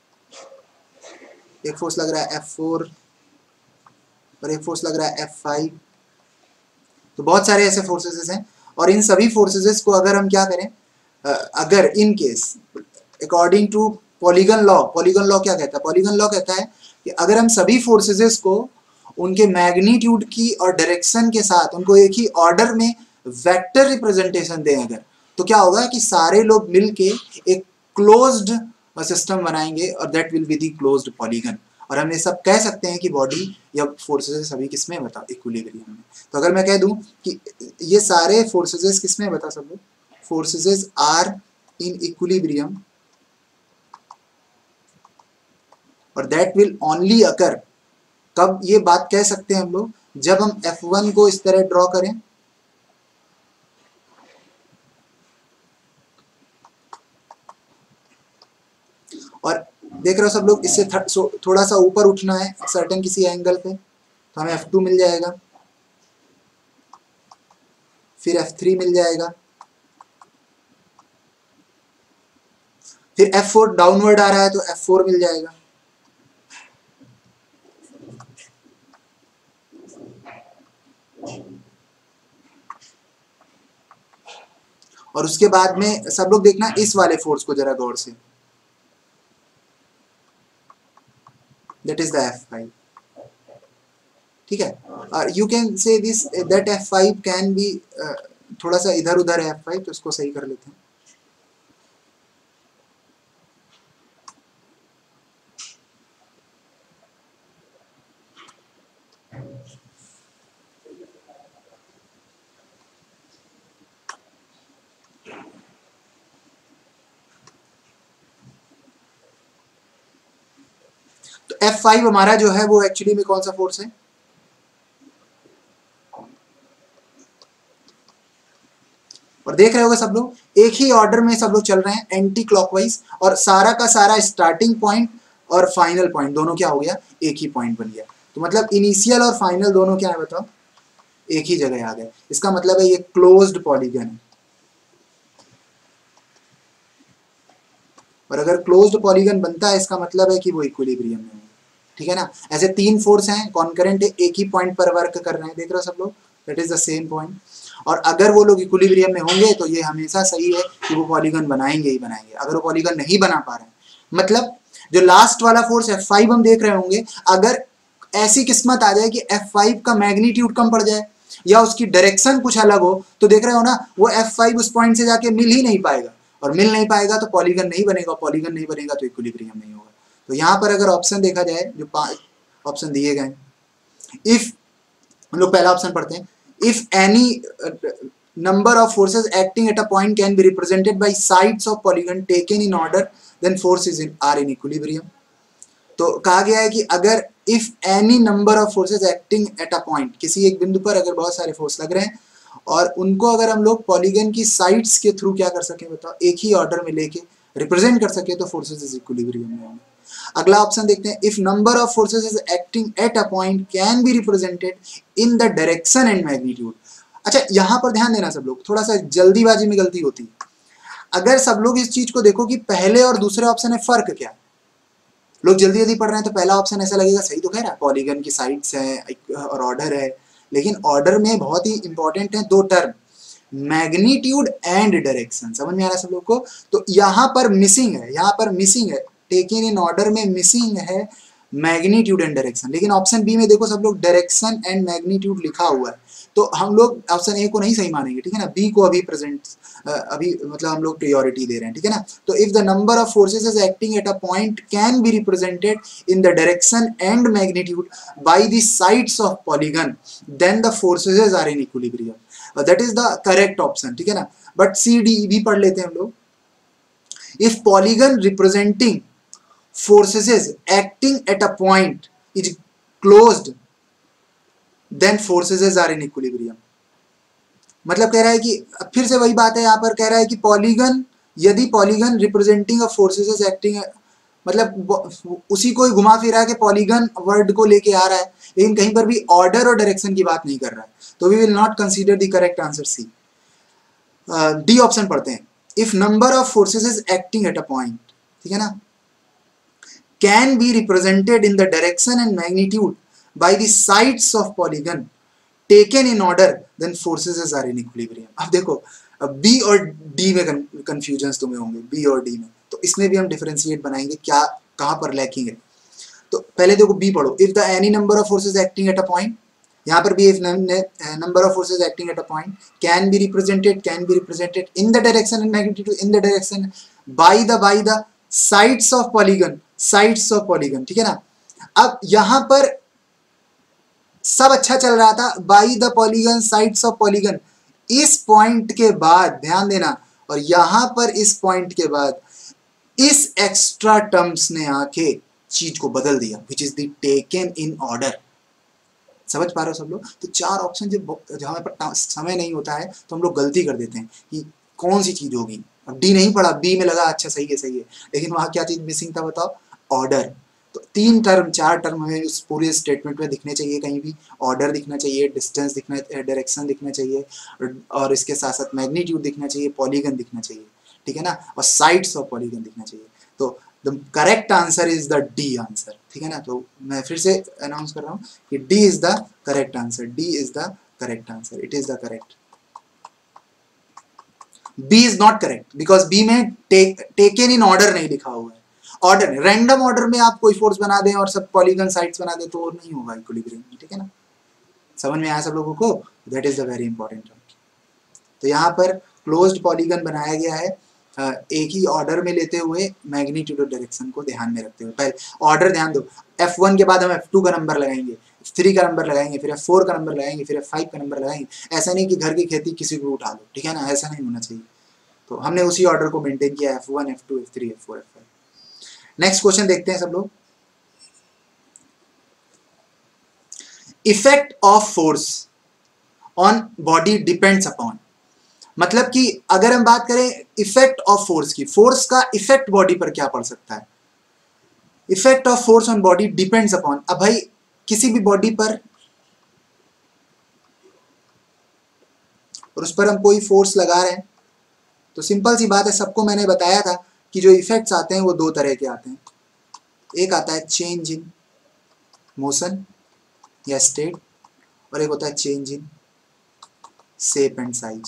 एक फोर्स लग रहा है एफ फोर और एक फोर्स लग रहा है एफ फाइव, तो बहुत सारे ऐसे फोर्सेस हैं और इन सभी फोर्सेस को अगर हम क्या करें, अगर in case according to polygon law, polygon law क्या कहता है, पॉलीगन लॉ कहता है कि अगर हम सभी फोर्सेस को उनके मैग्नीट्यूड की और डायरेक्शन के साथ उनको एक ही ऑर्डर में वेक्टर रिप्रेजेंटेशन दें अगर, तो क्या होगा कि सारे लोग मिलके एक क्लोज्ड सिस्टम बनाएंगे और that will be the closed polygon. और हम ये सब कह सकते हैं कि बॉडी या फोर्सेस सभी किसमें बता, इक्विलिब्रियम में। तो अगर मैं कह दूं कि ये सारे फोर्सेस किसमें बता सब लोग, फोर्सेस आर इन इक्विलिब्रियम और दैट विल ओनली अकर, कब ये बात कह सकते हैं हम लोग, जब हम एफ वन को इस तरह ड्रॉ करें और देख रहे हो सब लोग, इससे थोड़ा सा ऊपर उठना है सर्टेन किसी एंगल पे, तो हमें एफ टू मिल जाएगा, फिर एफ थ्री मिल जाएगा, फिर एफ फोर डाउनवर्ड आ रहा है तो एफ फोर मिल जाएगा, और उसके बाद में सब लोग देखना इस वाले फोर्स को जरा गौर से, that is the F five, ठीक है। और you can say this that F five can be, थोड़ा सा इधर उधर है एफ फाइव, तो इसको सही कर लेते हैं। तो एफ फाइव हमारा जो है वो एक्चुअली में कौन सा फोर्स है, और देख रहे होगे सब लोग एक ही ऑर्डर में सब लोग चल रहे हैं एंटी क्लॉकवाइज, और सारा का सारा स्टार्टिंग पॉइंट और फाइनल पॉइंट दोनों क्या हो गया, एक ही पॉइंट बन गया। तो मतलब इनिशियल और फाइनल दोनों क्या है बताओ, एक ही जगह आ गए। इसका मतलब है ये क्लोज्ड पॉलीगन है, और अगर क्लोज्ड पॉलीगन बनता है इसका मतलब है कि वो इक्विलिब्रियम में है, ठीक है ना। ऐसे तीन फोर्स हैं कॉन्करेंट, एक ही पॉइंट पर वर्क कर रहे हैं, देख रहे हो सब लोग, that is the same point, और अगर वो लोग इक्विलिब्रियम में होंगे तो ये हमेशा सही है कि वो पॉलीगन बनाएंगे ही बनाएंगे। अगर वो पॉलीगन नहीं बना पा रहे हैं, मतलब जो लास्ट वाला फोर्स एफ फाइव हम देख रहे होंगे, अगर ऐसी किस्मत आ जाए कि एफ फाइव का मैग्नीट्यूड कम पड़ जाए या उसकी डायरेक्शन कुछ अलग हो, तो देख रहे हो ना वो एफ फाइव उस पॉइंट से जाके मिल ही नहीं पाएगा, और मिल नहीं पाएगा तो पॉलीगन नहीं बनेगा, पॉलीगन नहीं बनेगा तो इक्विलिब्रियम नहीं होगा। तो यहाँ पर अगर ऑप्शन देखा जाए, जो पांच ऑप्शन दिए गए, इफ हम लोग पहला ऑप्शन पढ़ते हैं, if any number of forces acting at a point can be represented by sides of polygon taken in order then force is in are in equilibrium. तो कहा गया है कि अगर if any number of forces acting at a point, किसी एक बिंदु पर अगर बहुत सारे फोर्स लग रहे हैं और उनको अगर हम लोग पॉलीगन की साइड्स के थ्रू क्या कर सके बताओ, एक ही ऑर्डर में लेके रिप्रेजेंट कर सके, तो फोर्सेस इज इक्विलिब्रियम में होंगे। अगला ऑप्शन देखते हैं, if number of forces is acting at a point can be represented in the direction and magnitude. अच्छा यहाँ पर ध्यान देना सब लोग, थोड़ा सा जल्दीबाजी में गलती होती है। अगर सब लोग इस चीज को देखो कि पहले और दूसरे ऑप्शन में फर्क क्या है, लोग जल्दी जल्दी पढ़ रहे हैं तो पहला ऑप्शन ऐसा लगेगा सही तो कह रहा है, पॉलीगन की साइड्स हैं और ऑर्डर है, लेकिन ऑर्डर में बहुत ही इंपॉर्टेंट है दो टर्म, मैग्नीट्यूड एंड डायरेक्शन। समझ में आ रहा है सब लोग को? तो यहाँ पर मिसिंग है, यहाँ पर मिसिंग है, टेकन इन ऑर्डर में मिसिंग है मैग्नीट्यूड एंड डायरेक्शन। लेकिन ऑप्शन बी में देखो सब लोग डायरेक्शन एंड मैग्नीट्यूड लिखा हुआ है, तो हम लोग ऑप्शन ए को नहीं सही मानेंगे, ठीक है ना, बी को अभी प्रेजेंट अभी मतलब हम लोग प्रायोरिटी दे रहे हैं, ठीक है ना। तो if the number of forces is acting at a point can be represented in the direction and magnitude by the sides of polygon, then the forces are in equilibrium, that is the correct option, ठीक है ना। But C D भी पढ़ लेते हैं हम लोग। If polygon representing forces acting at a point is closed then forces are in equilibrium। मतलब कह रहा है कि फिर से वही बात है, यहाँ पर कह रहा है कि पॉलीगन, यदि polygon representing a forces acting, मतलब उसी को ही घुमा फिरा के पॉलीगन वर्ड को लेके आ रहा है, लेकिन कहीं पर भी ऑर्डर और डायरेक्शन की बात नहीं कर रहा है, तो we will not consider the correct answer C. D option पढ़ते हैं, if number of forces is acting at a point, ठीक है ना, can be represented in the direction and magnitude by the sides of polygon taken in order, then forces are in equilibrium। अब देखो B और D में confusions तुम्हें होंगे, B और D में, तो इसमें भी हम differentiate बनाएंगे क्या कहाँ पर lacking है। तो पहले देखो B पढ़ो, if the any number of forces acting at a point, यहाँ पर भी if number of forces acting at a point can be represented can be represented in the direction and magnitude in the direction by the by the sides of polygon, sides of polygon, ठीक है ना। अब यहां पर सब अच्छा चल रहा था, by the polygon sides of polygon, इस पॉइंट के बाद ध्यान देना, और यहां पर इस पॉइंट के बाद इस एक्स्ट्रा टर्म्स ने आके चीज को बदल दिया, which is the taken in order. समझ पा रहे हो सब लोग? तो चार ऑप्शन जब जहां पर समय नहीं होता है तो हम लोग गलती कर देते हैं कि कौन सी चीज होगी। अब डी नहीं पढ़ा, बी में लगा अच्छा सही है सही है, लेकिन वहां क्या चीज मिसिंग था बताओ? ऑर्डर। तो तीन टर्म चार टर्म हमें उस पूरे स्टेटमेंट में दिखने चाहिए, कहीं भी ऑर्डर दिखना चाहिए, डिस्टेंस दिखना, डायरेक्शन दिखना चाहिए, और इसके साथ साथ मैग्नीट्यूड दिखना चाहिए, पॉलीगन दिखना चाहिए, ठीक है ना, और साइड्स ऑफ पॉलीगन दिखना चाहिए। तो the correct answer is the D answer, ठीक है ना। तो मैं फिर से अनाउंस कर रहा हूँ कि D is the correct answer, D is the correct answer, it is the correct. B is not correct because B में टेकन इन ऑर्डर नहीं लिखा हुआ है। ऑर्डर रैंडम ऑर्डर में आप कोई फोर्स बना दें और सब पॉलीगन साइड्स बना दें तो नहीं होगा इक्विलिब्रियम, ठीक है ना। समझ में आया सब लोगों को? That is the very important. तो यहाँ पर क्लोज्ड पॉलीगन बनाया गया है एक ही ऑर्डर में लेते हुए, मैग्नीट्यूड और डायरेक्शन को ध्यान में रखते हुए। पहले ऑर्डर ध्यान दो, एफ वन के बाद हम एफ टू का नंबर लगाएंगे, एफ थ्री का नंबर लगाएंगे, फिर एफ फोर का नंबर लगाएंगे, फिर एफ फाइव का नंबर लगाएंगे। ऐसा नहीं कि घर की खेती किसी को उठा लो, ठीक है ना, ऐसा नहीं होना चाहिए। तो हमने उसी ऑर्डर को मेंटेन किया, F one, F two, F three, F four, F five. Next question देखते हैं सब लोग। Effect of force on body depends upon, मतलब कि अगर हम बात करें इफेक्ट ऑफ फोर्स की, फोर्स का इफेक्ट बॉडी पर क्या पड़ सकता है। Effect of force on body depends upon, अब भाई किसी भी बॉडी पर और उस पर हम कोई फोर्स लगा रहे हैं तो सिंपल सी बात है, सबको मैंने बताया था कि जो इफेक्ट्स आते हैं वो दो तरह के आते हैं। एक आता है चेंज इन मोशन या स्टेट, और एक होता है change in shape and size.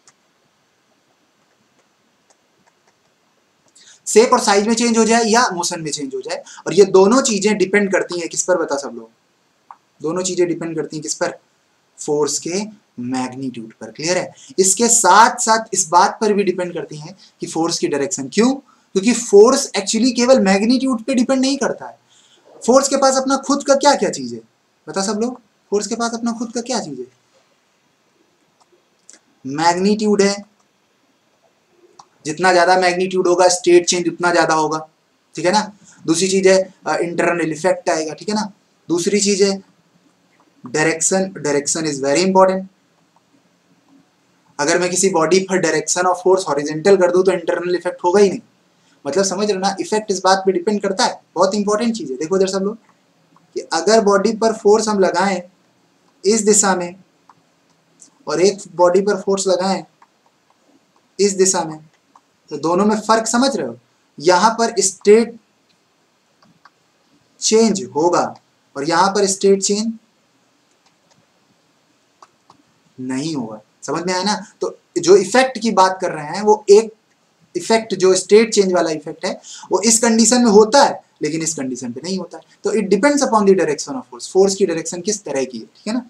Shape और साइज में चेंज हो जाए या मोशन में चेंज हो जाए, और ये दोनों चीजें डिपेंड करती हैं किस पर, बता सब लोग? दोनों चीजें डिपेंड करती हैं किस पर? फोर्स के मैग्नीट्यूड पर। क्लियर है? इसके साथ साथ इस बात पर भी डिपेंड करती हैं कि फोर्स की डायरेक्शन। क्यों? क्योंकि फोर्स एक्चुअली केवल मैग्नीट्यूड पे डिपेंड नहीं करता है। फोर्स के पास अपना खुद का क्या क्या चीज है, बता सब लोग? फोर्स के पास अपना खुद का क्या चीज है? मैग्नीट्यूड है, जितना ज्यादा मैग्नीट्यूड होगा स्टेट चेंज उतना ज्यादा होगा, ठीक है ना। दूसरी चीज है इंटरनल इफेक्ट आएगा, ठीक है ना। दूसरी चीज है direction, direction is very important. अगर मैं किसी बॉडी पर डायरेक्शन ऑफ फोर्स हॉरिजॉन्टल कर दूं तो इंटरनल इफेक्ट होगा ही नहीं। मतलब समझ रहे ना, इफेक्ट इस बात पे डिपेंड करता है, बहुत इंपॉर्टेंट चीज है। देखो इधर सब लोग कि अगर बॉडी पर फोर्स हम लगाएं इस दिशा में और एक बॉडी पर फोर्स लगाएं इस दिशा में, तो दोनों में फर्क समझ रहे हो? यहां पर स्टेट चेंज होगा, और यहां पर स्टेट चेंज नहीं होगा। समझ में आया ना? तो जो इफेक्ट की बात कर रहे हैं वो एक इफेक्ट जो स्टेट चेंज वाला इफेक्ट है वो इस कंडीशन में होता है, लेकिन इस कंडीशन पे नहीं होता है। तो it depends upon the direction of force, force की डायरेक्शन किस तरह की है, ठीक है ना।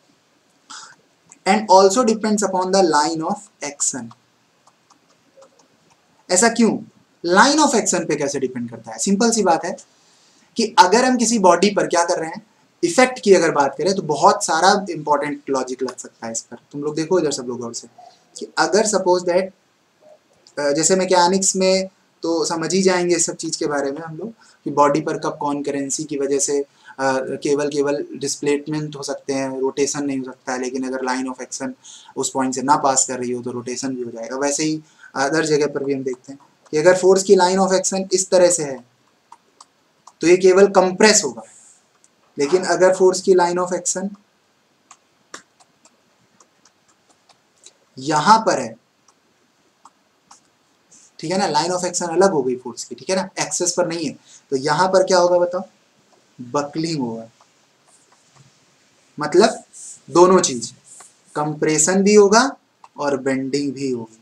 And also depends upon the line of action. ऐसा क्यों? लाइन ऑफ एक्शन पे कैसे डिपेंड करता है? सिंपल सी बात है कि अगर हम किसी बॉडी पर क्या कर रहे हैं, इफेक्ट की अगर बात करें तो बहुत सारा इंपॉर्टेंट लॉजिक लग सकता है इस पर। तुम लोग देखो इधर सब लोग गौर से कि अगर सपोज दैट जैसे मैकेनिक्स में तो समझ ही जाएंगे इस सब चीज के बारे में हम लोग कि बॉडी पर कब कॉन्करेंसी की वजह से आ, केवल केवल डिस्प्लेसमेंट हो सकते हैं, रोटेशन नहीं हो सकता है। लेकिन अगर लाइन ऑफ एक्शन उस पॉइंट से ना पास कर रही हो तो रोटेशन भी हो जाएगा। वैसे ही अदर जगह पर भी हम देखते हैं कि अगर फोर्स की लाइन ऑफ एक्शन इस तरह से है तो ये केवल कंप्रेस होगा, लेकिन अगर फोर्स की लाइन ऑफ एक्शन यहां पर है, ठीक है ना, लाइन ऑफ एक्शन अलग हो गई फोर्स की, ठीक है ना, एक्सेस पर नहीं है, तो यहां पर क्या होगा बताओ? बकलिंग होगा। मतलब दोनों चीज, कंप्रेशन भी होगा और बेंडिंग भी होगी,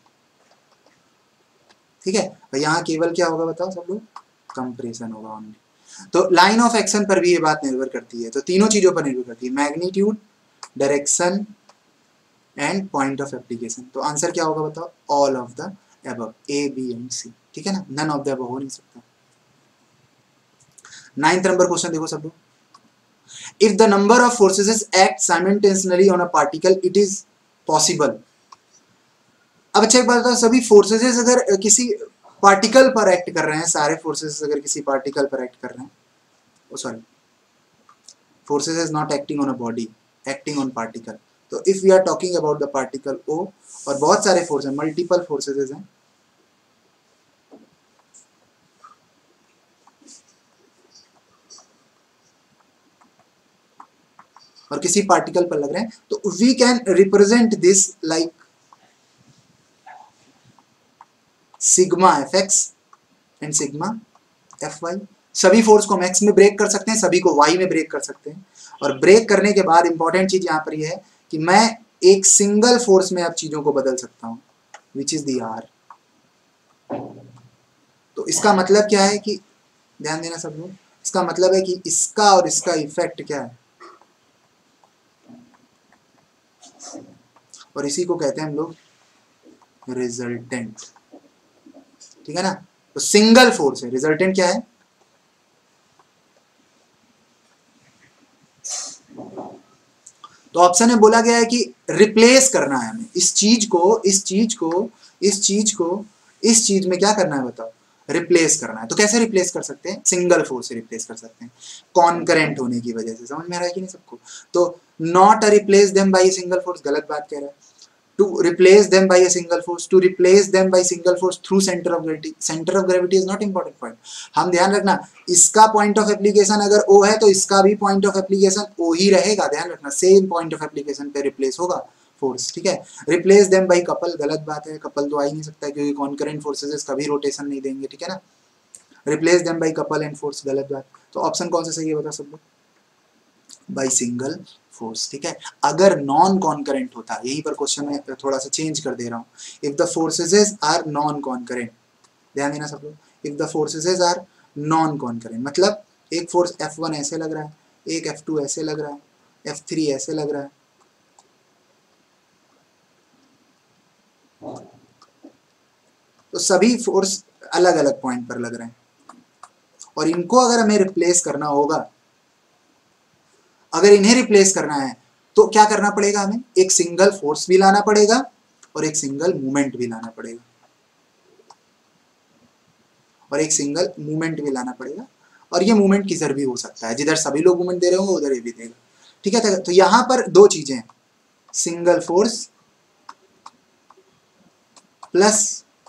ठीक है। और यहां केवल क्या होगा बताओ सब लोग? कंप्रेशन होगा ओनली। तो लाइन ऑफ एक्शन पर भी ये बात निर्भर करती है। तो तीनों चीजों पर निर्भर करती है, magnitude, direction and point of application. तो आंसर क्या होगा बताओ? All of the above, A B and C, ठीक है ना, नन ऑफ द अबव हो नहीं सकता। नाइन्थ नंबर क्वेश्चन देखो सब लोग, if the number of forces act simultaneously on a particle it is possible. अब अच्छा एक बात बताओ, सभी फोर्सेस अगर किसी पार्टिकल पर एक्ट कर रहे हैं, सारे फोर्सेस अगर किसी पार्टिकल पर एक्ट कर रहे हैं, oh sorry, forces is not acting on a body, acting on particle. तो if we are talking about the particle O, और बहुत सारे फोर्स हैं, मल्टीपल फोर्सेस हैं, और किसी पार्टिकल पर लग रहे हैं, तो we can represent this like sigma F X and sigma F Y. सभी फोर्स को हम एक्स में ब्रेक कर सकते हैं, सभी को वाई में ब्रेक कर सकते हैं। और ब्रेक करने के बाद इंपॉर्टेंट चीज यहां पर यह है कि मैं एक सिंगल फोर्स में अब चीजों को बदल सकता हूं, विच इज द आर। तो इसका मतलब क्या है कि ध्यान देना सब लोग, इसका मतलब है कि इसका और इसका इफेक्ट क्या है, और इसी को कहते हैं हम लोग रिजल्टेंट, ठीक है ना। तो सिंगल फोर्स है, रिजल्टेंट क्या है? तो ऑप्शन में बोला गया है कि रिप्लेस करना है हमें इस चीज को, इस चीज को, इस चीज को इस चीज में क्या करना है बताओ? रिप्लेस करना है। तो कैसे रिप्लेस कर सकते हैं? सिंगल फोर्स से रिप्लेस कर सकते हैं, कॉन्करेंट होने की वजह से। समझ में आ रहा है कि नहीं सबको? तो not a replace them by single force, गलत बात कह रहा है। to replace them by a single force, to replace them by single force through center of gravity, center of gravity is not important point। हम ध्यान रखना, इसका point of application अगर O है तो इसका भी पॉइंट ऑफ एप्लीकेशन O ही रहेगा, ध्यान रखना, सेम पॉइंट ऑफ एप्लीकेशन पे रिप्लेस होगा फोर्स, ठीक है। रिप्लेस देम बाय कपल, गलत बात है, कपल तो आ ही नहीं सकता क्योंकि कॉन्करेंट फोर्सेस कभी रोटेशन नहीं देंगे, ठीक है ना। Replace them by couple and force, गलत बात। तो ऑप्शन कौन सा सही है बता सब लोग? बाय सिंगल फोर्स, ठीक है। अगर नॉन कॉन्करेंट होता, यहीं पर क्वेश्चन में थोड़ा सा चेंज कर दे रहा हूं, if the forces are non concurrent, ध्यान देना सब लोग, if the forces are non concurrent मतलब एक फोर्स एफ वन ऐसे लग रहा है, एक एफ टू ऐसे लग रहा है, एफ थ्री ऐसे लग रहा है, तो सभी फोर्स अलग अलग पॉइंट पर लग रहे हैं, और इनको अगर हमें रिप्लेस करना होगा, अगर इन्हें रिप्लेस करना है तो क्या करना पड़ेगा? हमें एक सिंगल फोर्स भी लाना पड़ेगा और एक सिंगल मूवमेंट भी लाना पड़ेगा, और एक सिंगल मूवमेंट भी लाना पड़ेगा। और ये मूवमेंट किधर भी हो सकता है, जिधर सभी लोग मूवमेंट दे रहे होंगे उधर ये भी देगा, ठीक है। तो यहां पर दो चीजें हैं, सिंगल फोर्स प्लस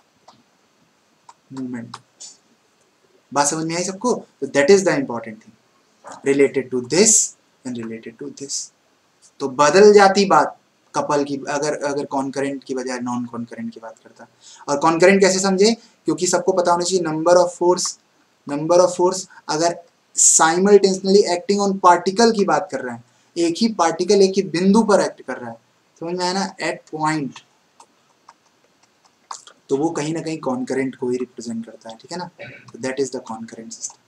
मूवमेंट। बात समझ में आई सबको? तो that is the important thing related to this and related to this. तो बदल जाती बात कपल की अगर अगर कॉन्करेंट की बजाय नॉन कॉन्करेंट की बात करता। और कॉन्करेंट कैसे समझे? क्योंकि सबको पता होना चाहिए number of force, number of force अगर साइमल्टेनियसली एक्टिंग ऑन पार्टिकल की बात कर रहे हैं, एक ही पार्टिकल एक ही बिंदु पर एक्ट कर रहा है, समझ में आया ना, एट पॉइंट, तो वो कहीं ना कहीं कॉन्करेंट को ही रिप्रेजेंट करता है, ठीक है ना, that is the concurrent system.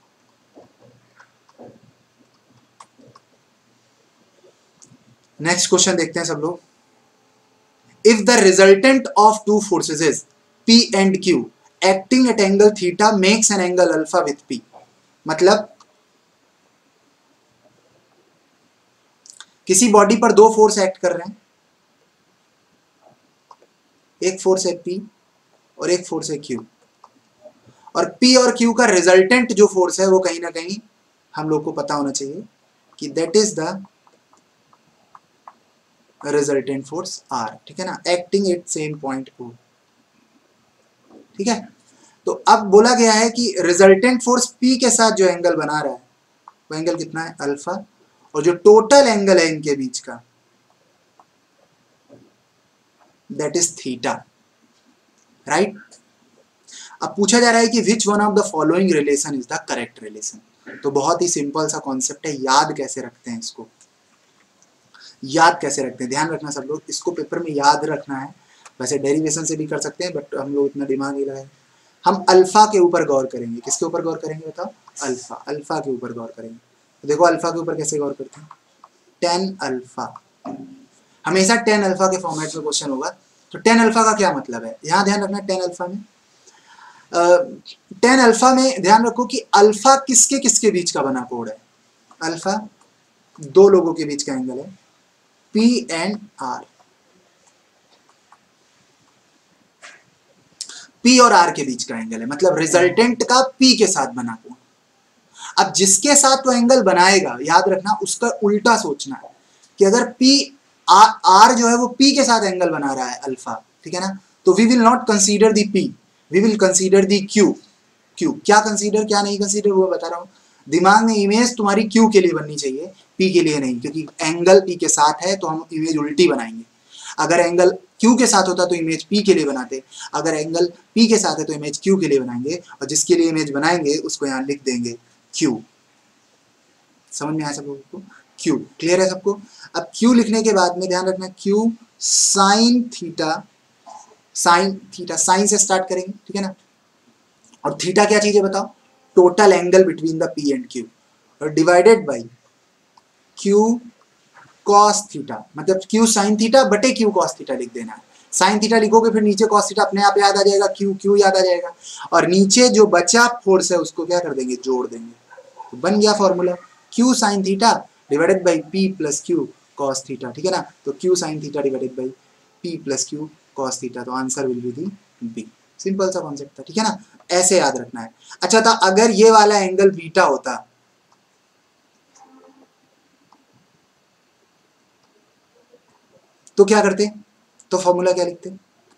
Next question देखते हैं सब लोग। If the resultant of two forces is P and Q acting at angle theta makes an angle alpha with P, मतलब किसी बॉडी पर दो फोर्स एक्ट कर रहे हैं, एक फोर्स है P और एक फोर्स है Q, और P और Q का रिजल्टेंट जो फोर्स है वो कहीं ना कहीं हम लोग को पता होना चाहिए कि that is the resultant force R, ठीक है ना, acting at same point O, ठीक है। तो अब बोला गया है कि रिजल्टेंट फोर्स P के साथ जो एंगल बना रहा है वो एंगल कितना है, अल्फा, और जो टोटल एंगल है इनके बीच का दैट इज थीटा, राइट। अब पूछा जा रहा है कि which one of the following relation is the correct relation, तो बहुत ही सिंपल सा कॉन्सेप्ट है, याद कैसे रखते हैं इसको, याद कैसे रखते हैं, ध्यान रखना सब लोग, इसको पेपर में याद रखना है, वैसे डेरिवेशन से भी कर सकते हैं बट हम लोग इतना दिमाग नहीं लगाए। हम अल्फा के ऊपर गौर करेंगे, किसके ऊपर गौर करेंगे बताओ, अल्फा, अल्फा के ऊपर गौर करेंगे। तो देखो अल्फा के ऊपर कैसे गौर करते हैं, टेन अल्फा, हमेशा टेन अल्फा के फॉर्मेट में क्वेश्चन होगा, तो टेन अल्फा का क्या मतलब है, यहाँ ध्यान रखना, टेन अल्फा में टेन अल्फा में ध्यान रखो कि अल्फा किसके किसके बीच का बना कोड है, अल्फा दो लोगों के बीच का एंगल है, P एंड R, P और R के बीच का एंगल है, मतलब रिजल्टेंट का P के साथ बना कोण। अब जिसके साथ वो एंगल बनाएगा, याद रखना उसका उल्टा सोचना है कि अगर P R, R जो है वो P के साथ एंगल बना रहा है अल्फा, ठीक है ना, तो we will not consider the P, we will consider the Q। Q क्या कंसीडर क्या नहीं कंसीडर वो बता रहा हूँ, दिमाग में इमेज तुम्हारी Q के लिए बननी चाहिए, P के लिए नहीं, क्योंकि एंगल P के साथ है तो हम इमेज उल्टी बनाएंगे। अगर एंगल Q के साथ होता तो इमेज P के लिए बनाते, अगर एंगल P के साथ है तो इमेज Q के लिए बनाएंगे, और जिसके लिए इमेज बनाएंगे उसको यहाँ लिख देंगे Q। समझ में आया सब लोगों को, Q क्लियर है सबको। अब Q लिखने के बाद में ध्यान रखना Q sine theta, sine theta sine से स्टार्ट करेंगे, ठीक है ना, और थीटा क्या चीज है बताओ, total angle between the P and Q, और divided by Q cos theta, मतलब Q sin थीटा बटे Q cos थीटा लिख देना है। sin थीटा लिखोगे फिर नीचे cos थीटा अपने आप याद आ जाएगा, Q Q याद आ जाएगा, और नीचे जो बचा फोर्स है उसको क्या कर देंगे, जोड़ देंगे, तो बन गया formula Q sin theta divided by P plus Q cos theta, ठीक है ना, तो Q sin theta divided by P plus Q cos theta, तो answer will be the B। Simple सा कॉन्सेप्ट था, ठीक है ना, ऐसे याद रखना है। अच्छा था अगर ये वाला एंगल बीटा होता तो क्या करते, तो फॉर्मूला क्या लिखते,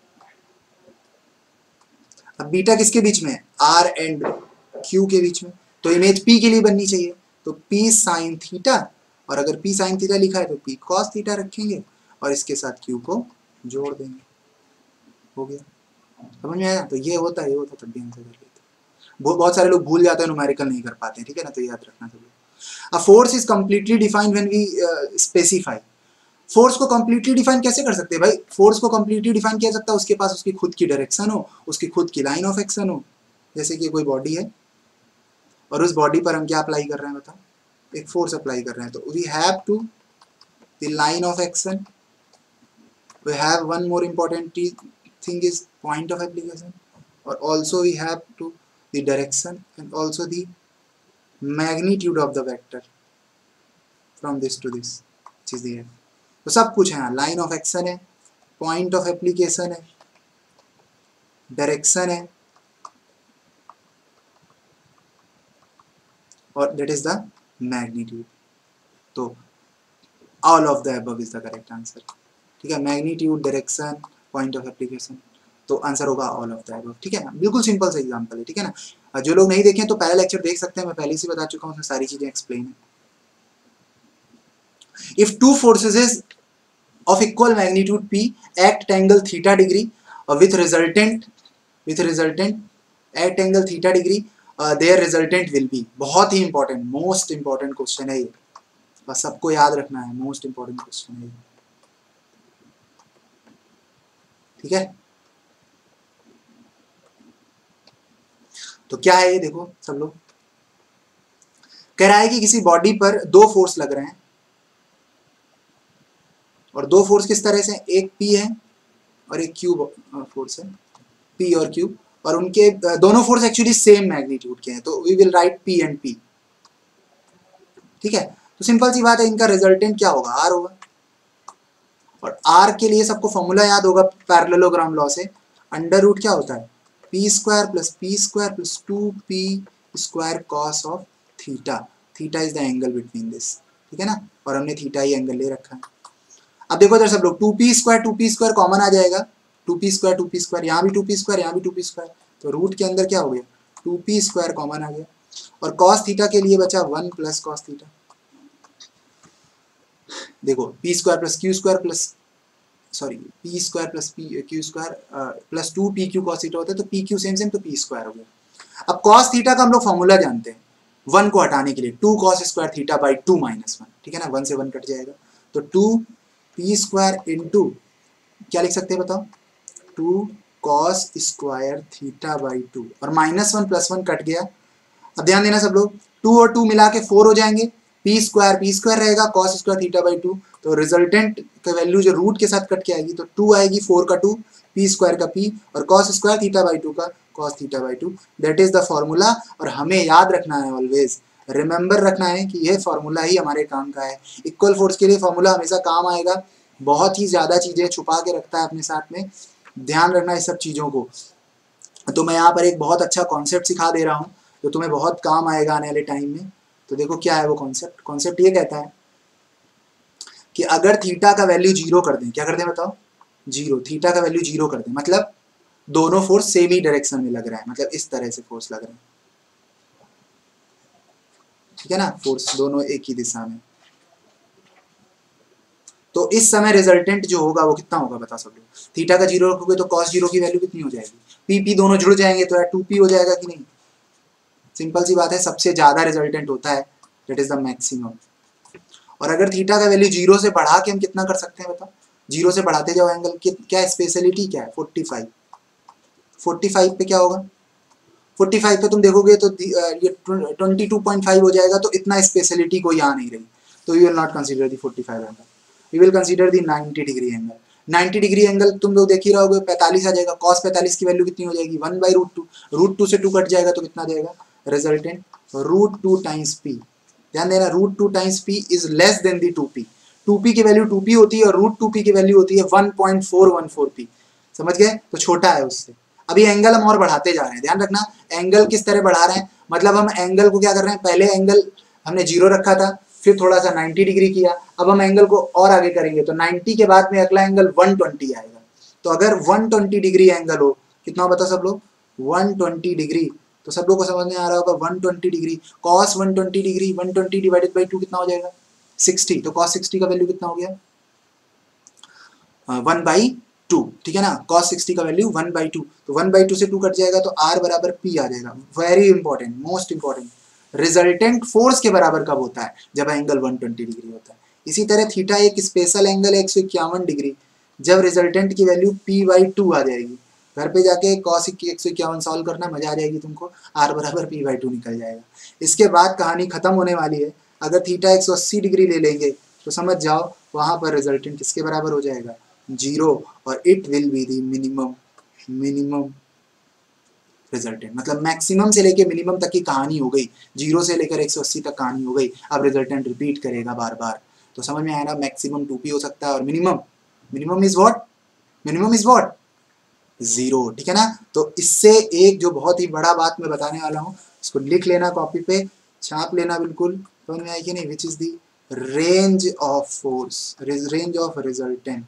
अब बीटा किसके बीच में है, R एंड Q के बीच में, तो इमेज P के लिए बननी चाहिए, तो P साइन थीटा, और अगर P साइन थीटा लिखा है तो P cos थीटा रखेंगे और इसके साथ Q को जोड़ देंगे, हो गया, समझ में आया। तो ये होता है, ये होता तब भी आंसर कर लेते, बहुत सारे लोग भूल जाते हैं, न्यूमेरिकल नहीं कर पाते, ठीक है ना, तो याद रखना सब लोग। A force is completely defined when we specify, force को कंप्लीटली डिफाइन कैसे कर सकते हैं भाई, फोर्स को कंप्लीटली डिफाइन किया सकता है उसके पास उसकी खुद की डायरेक्शन हो, उसकी खुद की लाइन ऑफ एक्शन हो, जैसे कि कोई बॉडी है और उस बॉडी पर हम क्या अप्लाई कर रहे हैं बताओ, एक फोर्स अप्लाई कर रहे हैं, तो we have to the line of action, we have one more important thing is point of application, और also we have to the direction and also the magnitude of the vector from this to this चीज है, तो सब कुछ है यहाँ, line of action है, point of application है, डायरेक्शन है, और दैट इज द मैग्नीट्यूड, तो all of the above is the correct answer, ठीक है, magnitude, direction, point of application, तो आंसर होगा ऑल ऑफ द अबव, ठीक है ना, बिल्कुल सिंपल सा एग्जांपल है, ठीक है ना। जो लोग नहीं देखें तो पहला लेक्चर देख सकते हैं, मैं पहले से बता चुका हूँ, उसमें सारी चीजें एक्सप्लेन है। If two forces is of equal magnitude P act at angle theta degree uh, with resultant with resultant at angle theta degree their resultant will be. बहुत ही इंपॉर्टेंट, मोस्ट इंपॉर्टेंट क्वेश्चन है ये, बस सबको याद रखना है, मोस्ट इंपॉर्टेंट क्वेश्चन है ये, ठीक है। तो क्या है ये, देखो सब लोग, कह रहा है कि किसी बॉडी पर दो फोर्स लग रहे हैं, और दो फोर्स किस तरह से, एक पी है और एक क्यू फोर्स है, पी और क्यू, और उनके दोनों फोर्स एक्चुअली सेम मैग्नीट्यूड के हैं, तो we will write P and P, ठीक है। तो सिंपल सी बात है, इनका रिजल्टेंट क्या होगा, आर होगा, और आर के लिए सबको फॉर्मूला याद होगा पैरेललोग्राम लॉ से, अंडर रूट क्या होता है, P square plus P square plus two P square cos of theta, theta is the angle between this, ठीक है ना, और हमने थीटा ही एंगल ले रखा है। अब देखो इधर सब लोग, two P square two P square common आ जाएगा, two P square two P square, यहाँ भी टू पी स्क्वायर यहाँ भी टू पी स्क्वायर, तो रूट के अंदर क्या हो गया, टू पी स्क्वायर कॉमन आ गया, और कॉस थीटा के लिए बचा वन प्लस कॉस थीटा। देखो P square plus Q square plus sorry P square plus P Q square plus two P Q cos theta होता है, तो पी क्यू सेम सेम, तो पी स्क्वायर हो गया। अब कॉस थीटा का हम लोग फॉर्मूला जानते हैं, वन को हटाने के लिए two cos square theta by two minus one, ठीक है ना, वन से वन कट जाएगा, तो टू पी स्क्वायर इंटू क्या लिख सकते हैं बताओ, two cos square theta by two, और minus one plus one cut गया। अब ध्यान देना सब लोग, टू और टू मिला के फोर हो जाएंगे, पी स्क्वायर पी स्क्वायर रहेगा, cos square theta by two, तो रिजल्टेंट का वैल्यू जो रूट के साथ कट के आएगी, तो टू आएगी, फोर का टू, पी स्क्वायर का पी, और cos square theta by two का cos theta by two, that is the formula. और हमें याद रखना है, ऑलवेज रिमेंबर रखना है कि यह फॉर्मूला ही हमारे काम का है। इक्वल फोर्स के लिए फॉर्मूला हमेशा काम आएगा, बहुत ही ज़्यादा चीज़ें छुपा के रखता है अपने साथ में, ध्यान रखना इस सब चीज़ों को। तो मैं यहाँ पर एक बहुत अच्छा कॉन्सेप्ट सिखा दे रहा हूँ जो तुम्हें बहुत काम आएगा आने वाले टाइम में। तो देखो क्या है वो कॉन्सेप्ट, कॉन्सेप्ट ये कहता है कि अगर थीटा का वैल्यू जीरो कर दें, क्या कर दें बताओ, जीरो, थीटा का वैल्यू जीरो कर दें, मतलब दोनों फोर्स सेम ही डायरेक्शन में लग रहा है, मतलब इस तरह से फोर्स लग रहे हैं, ठीक है ना, फोर्स दोनों एक ही दिशा में, तो इस समय रिजल्टेंट जो होगा वो कितना होगा बता सकते हो। थीटा का जीरो रखोगे तो कॉस जीरो की वैल्यू कितनी हो जाएगी, पी पी दोनों जुड़ जाएंगे तो टू पी हो जाएगा कि नहीं। सिंपल सी बात है, सबसे ज्यादा रिजल्टेंट होता है, दैट इज द मैक्सिमम। और अगर थीटा का वैल्यू जीरो से बढ़ा के हम कितना कर सकते हैं बताओ, जीरो से बढ़ाते जाओ एंगल, क्या स्पेशलिटी क्या है, फोर्टी फाइव, फोर्टी फाइव पे क्या होगा, फोर्टी फाइव पे तुम देखोगे तो ये ट्वेंटी टू पॉइंट फाइव हो जाएगा, तो इतना स्पेशलिटी कोई आ नहीं रही, तो you will not consider the forty five angle, we will consider the ninety degree angle. Ninety degree angle तुम लोग देख ही रहोगे, पैंतालीस आ जाएगा, कॉस पैंतालीस की वैल्यू कितनी हो जाएगी, one by root two, root two से टू कट जाएगा तो कितना जाएगा, resultant root two times P. ध्यान देना, root two times P is less than the two P, two P की वैल्यू टू पी होती है और रूट टू पी की वैल्यू होती है one point four one four P, समझ गए, तो छोटा है उससे। अभी एंगल हम और बढ़ाते जा रहे हैं, ध्यान रखना एंगल किस तरह बढ़ा रहे हैं, मतलब हम एंगल को क्या कर रहे हैं, पहले एंगल हमने जीरो रखा था, फिर थोड़ा सा नाइंटी डिग्री किया, अब हम एंगल को और आगे करेंगे, तो नाइंटी के बाद में अगला एंगल वन ट्वेंटी आएगा। तो अगर वन ट्वेंटी डिग्री एंगल हो, कितना बता सब लोग, वन ट्वेंटी डिग्री, तो सब लोग को समझ में आ रहा होगा, one twenty degree cos one twenty degree, one twenty divided by two कितना हो जाएगा, सिक्सटी, तो कॉस सिक्सटी का वैल्यू कितना हो गया, वन बाई टू, ठीक है ना, कॉस सिक्सटी का वैल्यू वन बाई टू, तो वन बाई टू से टू कट जाएगा तो आर बराबर पी आ जाएगा। Very important, most important, resultant force के बराबर कब होता है, जब एंगल वन ट्वेंटी डिग्री होता है। इसी तरह थीटा एक स्पेशल एंगल है एक सौ इक्यावन डिग्री, जब रिजल्टेंट की वैल्यू पी बाई टू आ जाएगी, घर पे जाके कॉस एक सौ इक्यावन सॉल्व करना, मजा आ जाएगी तुमको, आर बराबर पी बाई टू निकल जाएगा। इसके बाद कहानी खत्म होने वाली है, अगर थीटा एक सौ अस्सी डिग्री ले लेंगे तो समझ जाओ वहां पर रिजल्टेंट किसके बराबर हो जाएगा, जीरो, और it will be the minimum, minimum resultant, मतलब मैक्सिमम से लेके मिनिमम तक की कहानी हो गई, जीरो से लेकर एक सौ अस्सी तक कहानी हो गई। अब रिजल्टेंट रिपीट करेगा बार बार, तो समझ में आया ना, मैक्सिमम टू पी हो सकता है और minimum, minimum is what, minimum is what, zero, ठीक है ना। तो इससे एक जो बहुत ही बड़ा बात मैं बताने वाला हूँ, इसको लिख लेना कॉपी पे, छाप लेना बिल्कुल, समझ में आएगी नहीं, which is the range of force, range of resultant,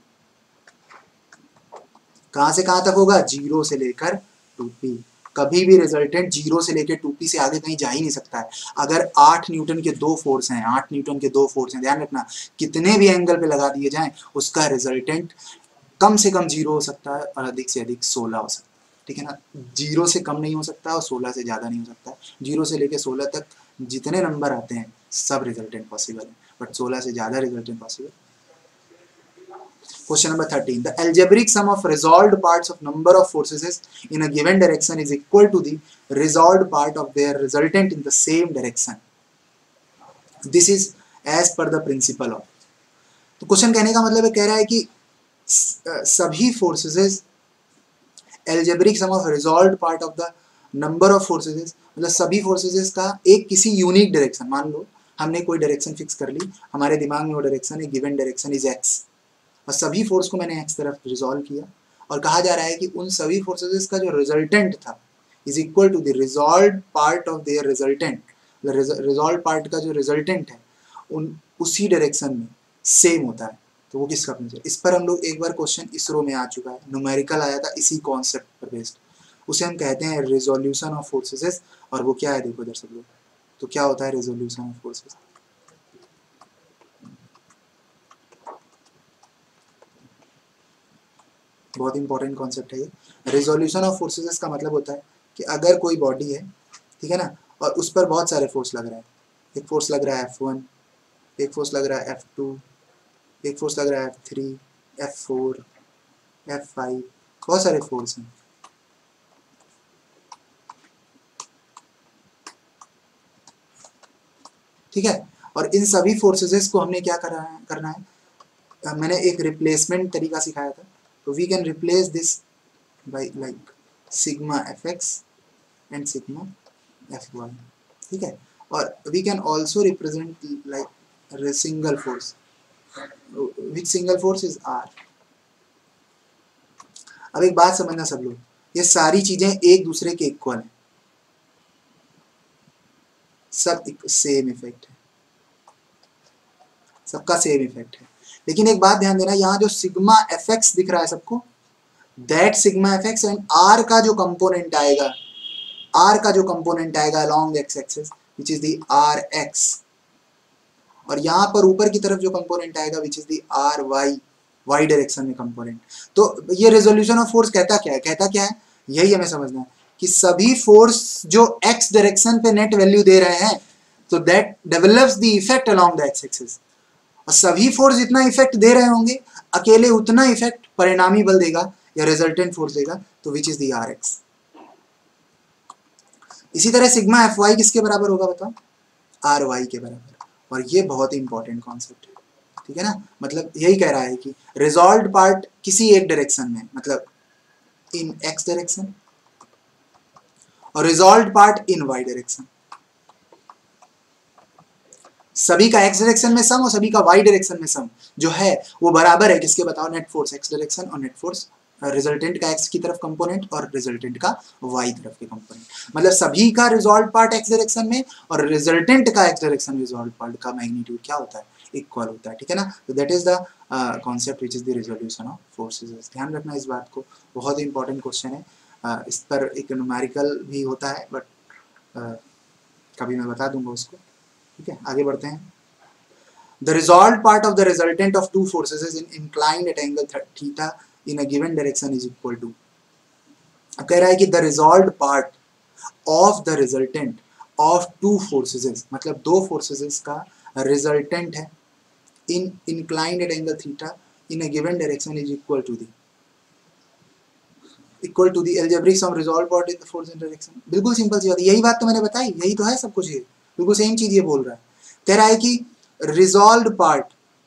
कहां से कहां तक होगा, जीरो से लेकर टू पी, कभी भी रिजल्टेंट जीरो से लेकर टू पी से आगे कहीं जा ही नहीं सकता है। अगर आठ न्यूटन के दो फोर्स हैं, आठ न्यूटन के दो फोर्स हैं, ध्यान रखना, कितने भी एंगल पे लगा दिए जाएं, उसका रिजल्टेंट कम से कम जीरो हो सकता है और अधिक से अधिक सोलह हो सकता है, ठीक है ना। जीरो से कम नहीं हो सकता और सोलह से ज़्यादा नहीं हो सकता। जीरो से लेके सोलह तक जितने नंबर आते हैं सब रिजल्टेंट पॉसिबल है, बट सोलह से ज़्यादा resultant possible. Question number thirteen. The algebraic sum of resolved parts of number of forces in a given direction is equal to the resolved part of their resultant in the same direction. This is as per the principle of. तो question कहने का मतलब है, कह रहा है कि सभी forces algebraic sum of resolved part of the number of forces, मतलब सभी फोर्सेस का एक किसी यूनिक डायरेक्शन, मान लो हमने कोई डायरेक्शन फिक्स कर ली, हमारे दिमाग में वो डायरेक्शन है, गिवन डायरेक्शन इज एक्स, और सभी फोर्स को मैंने एक्स तरफ रिजॉल्व किया, और कहा जा रहा है कि उन सभी फोर्सेस का जो रिजल्टेंट था is equal to the resolved part of their resultant, resolve part का जो रिजल्टेंट है उन उसी डायरेक्शन में सेम होता है। तो वो किसका अपने, इस पर हम लोग एक बार क्वेश्चन इसरो में आ चुका है, न्यूमेरिकल आया था इसी कॉन्सेप्ट पर बेस्ड, उसे हम कहते हैं रिजोल्यूशन ऑफ फोर्सेस। और वो क्या है देखो इधर सब लोग, तो क्या होता है रिजोल्यूशन ऑफ फोर्सेस, बहुत इंपॉर्टेंट कॉन्सेप्ट है ये। रिजोल्यूशन ऑफ फोर्सेस का मतलब होता है कि अगर कोई बॉडी है, ठीक है ना, और उस पर बहुत सारे फोर्स लग रहे हैं, एक फोर्स लग रहा है एफ वन, एक फोर्स लग रहा है एफ टू, एक फोर्स लग रहा है F three, F four, F five, बहुत सारे फोर्स हैं, ठीक है। और इन सभी फोर्सेस को हमने क्या करना है करना है मैंने एक रिप्लेसमेंट तरीका सिखाया था, तो we can replace this by like sigma F X and sigma F Y, ठीक है। और we can also represent like single force, which single force is R. अब एक बात समझना सब लोग, ये सारी चीजें एक दूसरे के इक्वल हैं, सब सेम इफेक्ट है, सबका सेम इफेक्ट है। लेकिन एक बात ध्यान देना, यहाँ जो सिग्मा एफ एक्स दिख रहा है सबको, that sigma F X and R का जो कंपोनेंट आएगा, आर का जो कंपोनेंट आएगा along X axis which is the R X, और यहाँ पर ऊपर की तरफ जो कंपोनेंट आएगा which is the R Y, Y direction में कंपोनेंट। तो ये रेजोल्यूशन ऑफ फोर्स कहता क्या है, कहता क्या है, यही हमें समझना है कि सभी फोर्स जो एक्स डायरेक्शन पे नेट वैल्यू दे रहे हैं, तो that develops the effect along the X axis, और सभी फोर्स जितना इफेक्ट दे रहे होंगे अकेले उतना इफेक्ट परिणामी बल देगा या रिजल्टेंट फोर्स देगा, तो which is the R X. इसी तरह सिग्मा एफ वाई किसके बराबर होगा बताओ, आर वाई के बराबर। और ये बहुत ही इंपॉर्टेंट कॉन्सेप्ट है, ठीक है ना, मतलब यही कह रहा है कि रिजॉल्व्ड पार्ट किसी एक डायरेक्शन में, मतलब इन एक्स डायरेक्शन, और resolved part in Y direction, सभी का एक्स डायरेक्शन में सम और सभी का वाई डायरेक्शन में सम जो है वो बराबर है किसके बताओ, नेट फोर्स एक्स डायरेक्शन और नेट फोर्स रिजल्टेंट का एक्स की तरफ कंपोनेंट और रिजल्टेंट का वाई तरफ के कंपोनेंट, मतलब सभी का रिजॉल्व पार्ट एक्स डायरेक्शन में और रिजल्टेंट का एक्स डायरेक्शन रिजॉल्व पार्ट का मैग्नीट्यूड क्या होता है, इक्वल होता है, ठीक है ना। तो that is the concept which is the resolution of forces. ध्यान रखना इस बात को, बहुत ही इंपॉर्टेंट क्वेश्चन है, uh, इस पर एक न्यूमेरिकल भी होता है, बट uh, कभी मैं बता दूंगा उसको, ठीक है। आगे बढ़ते हैं। The resolved part of the resultant of two forces is in inclined at angle theta in a given direction is equal to, अब कह रहा है कि the resolved part of the resultant of two forces, मतलब दो forces का resultant है in inclined at angle theta in a given direction is equal to the equal to the algebraic sum resolved part in the force in direction। बिल्कुल simple सी बात, यही बात तो मैंने बताई, यही तो है सब कुछ, ये बिल्कुल सेम चीज ये बोल रहा है। कह रहा है कि रिजॉल्व पार्ट,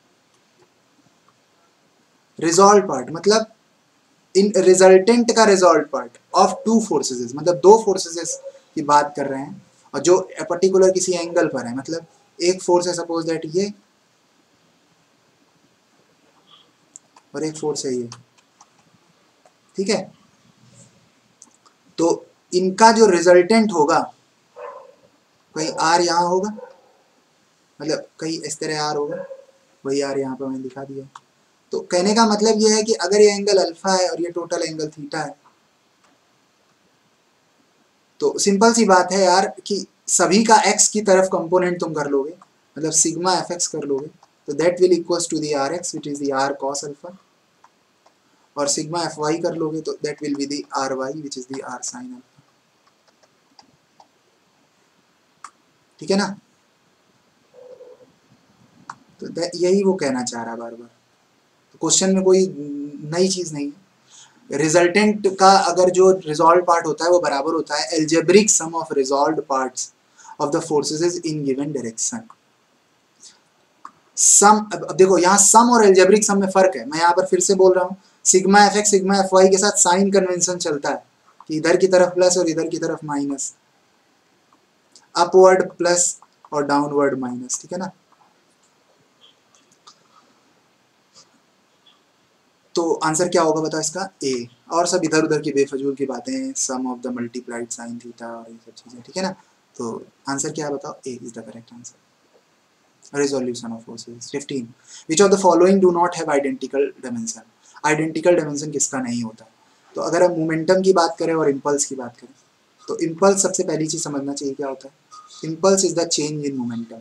रिजॉल्व पार्ट मतलब इन रिजल्टेंट का resolve part of two forces, मतलब दो फोर्सेस की बात कर रहे हैं और जो पर्टिकुलर किसी एंगल पर है, मतलब एक फोर्स है सपोज दैट ये, और एक फोर्स है ये, ठीक है। तो इनका जो रिजल्टेंट होगा, कहीं आर यहाँ होगा, मतलब कहीं इस तरह आर होगा, वही आर यहाँ पर मैंने दिखा दिया। तो कहने का मतलब ये है कि अगर ये एंगल अल्फा है और ये टोटल एंगल थीटा है, तो सिंपल सी बात है यार कि सभी का एक्स की तरफ कंपोनेंट तुम कर लोगे, मतलब सिग्मा एफ एक्स कर लोगे, तो that will equals to the R X which is the R cos alpha, और सिग्मा एफ वाई कर लोगे तो that will be the R Y which is the R sine alpha. ठीक है ना, तो यही वो कहना चाह रहा है बार बार। तो क्वेश्चन में कोई नई चीज नहीं है। रिजल्टेंट का अगर जो रिजॉल्व पार्ट होता है वो बराबर होता है algebraic sum of resolved parts of the forces in given direction. Sum, अब देखो यहाँ सम और एल्जेब्रिक सम में फर्क है। मैं यहाँ पर फिर से बोल रहा हूँ, sigma F X sigma F Y के साथ साइन कन्वेंशन चलता है कि इधर की तरफ प्लस और इधर की तरफ माइनस, अपवर्ड प्लस और डाउनवर्ड माइनस। ठीक है ना, तो आंसर क्या होगा बताओ इसका, ए। और सब इधर उधर की बेफजूल की बातें हैं, sum of the multiplied sine theta और ये सब चीजें। ठीक है ना, तो आंसर क्या है बताओ, A is the correct answer. Resolution of forces। Fifteen, which of the following do not have identical dimension। Identical dimension किसका नहीं होता। तो अगर हम मोमेंटम की बात करें और इम्पल्स की बात करें, तो इम्पल्स सबसे पहली चीज समझना चाहिए क्या होता है। Impulse is the change in momentum,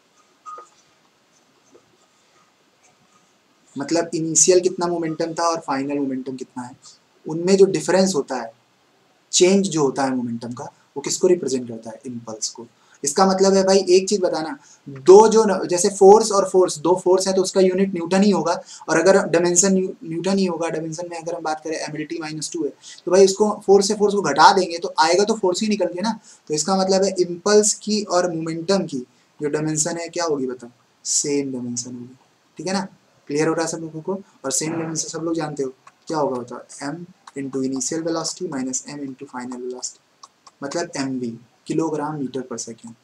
मतलब इनिशियल कितना मोमेंटम था और फाइनल मोमेंटम कितना है, उनमें जो डिफरेंस होता है, चेंज जो होता है मोमेंटम का, वो किसको रिप्रेजेंट करता है, इम्पल्स को। इसका मतलब है भाई एक चीज बताना, दो जो जैसे फोर्स और फोर्स, दो फोर्स है तो उसका यूनिट न्यूटन ही होगा, और अगर डायमेंशन न्यूटन ही होगा, डायमेंशन में अगर हम बात करें M L T minus two है, तो भाई उसको फोर्स से फोर्स को घटा देंगे तो आएगा तो फोर्स ही निकल के ना। तो इसका मतलब है इम्पल्स की और मोमेंटम की जो डायमेंशन है क्या होगी बताओ, सेम डायमेंशन होगी। ठीक है ना, क्लियर हो रहा है सब लोगों को। और सेम डायमेंशन सब लोग जानते हो क्या होगा बताओ, M into initial velocity minus M into final velocity, मतलब M V, kilogram metre per second,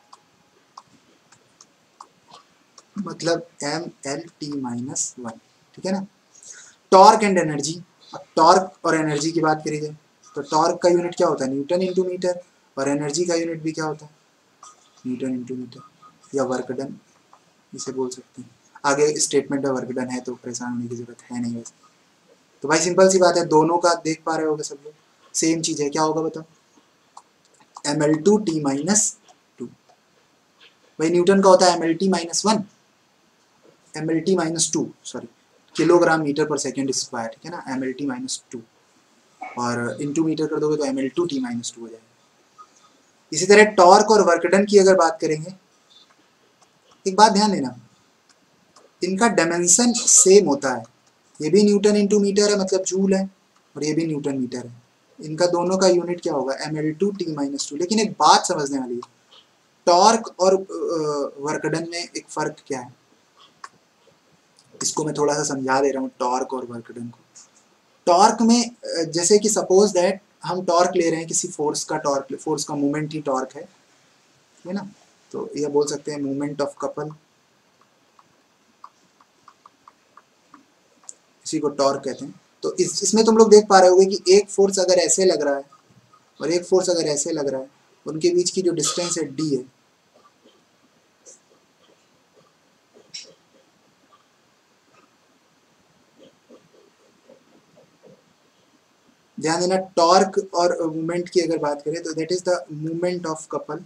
मतलब M L T minus one. ठीक है ना, टॉर्क एंड एनर्जी। अब टॉर्क और एनर्जी की बात करी जाए तो टॉर्क का यूनिट क्या होता है, न्यूटन इंटू मीटर, और एनर्जी का यूनिट भी क्या होता है, न्यूटन इंटू मीटर या वर्क डन इसे बोल सकते हैं। आगे स्टेटमेंट में वर्क डन है तो परेशान होने की जरूरत है नहीं वैसे। तो भाई सिंपल सी बात है, दोनों का देख पा रहे होगे सब लोग, सेम चीज है। क्या होगा बताओ, M L two T minus two. भाई न्यूटन का होता है M L T minus one, M L T minus two sorry, kilogram metre per second square. ठीक है ना, M L T minus two, और इंटू मीटर कर दोगे तो M L two T minus two हो जाएगा। इसी तरह टॉर्क और वर्कडन की अगर बात करेंगे, एक बात ध्यान देना, इनका डायमेंशन सेम होता है। ये भी न्यूटन इंटू मीटर है मतलब जूल है, और ये भी न्यूटन मीटर है। इनका दोनों का यूनिट क्या होगा, M L two T minus two. लेकिन एक बात समझने वाली है, टॉर्क और वर्कडन में एक फर्क क्या है, इसको मैं थोड़ा सा समझा दे रहा हूँ टॉर्क और वर्कडन को। टॉर्क में जैसे कि सपोज दैट हम टॉर्क ले रहे हैं किसी फोर्स का, टॉर्क फोर्स का मूवमेंट ही टॉर्क है, है ना, तो यह बोल सकते हैं मूवमेंट ऑफ कपल, इसी को टॉर्क कहते हैं। तो इस इसमें तुम लोग देख पा रहे होगे कि एक फोर्स अगर ऐसे लग रहा है और एक फोर्स अगर ऐसे लग रहा है, उनके बीच की जो डिस्टेंस है डी है, ध्यान देना। टॉर्क और मूवमेंट की अगर बात करें तो that is the movement of couple,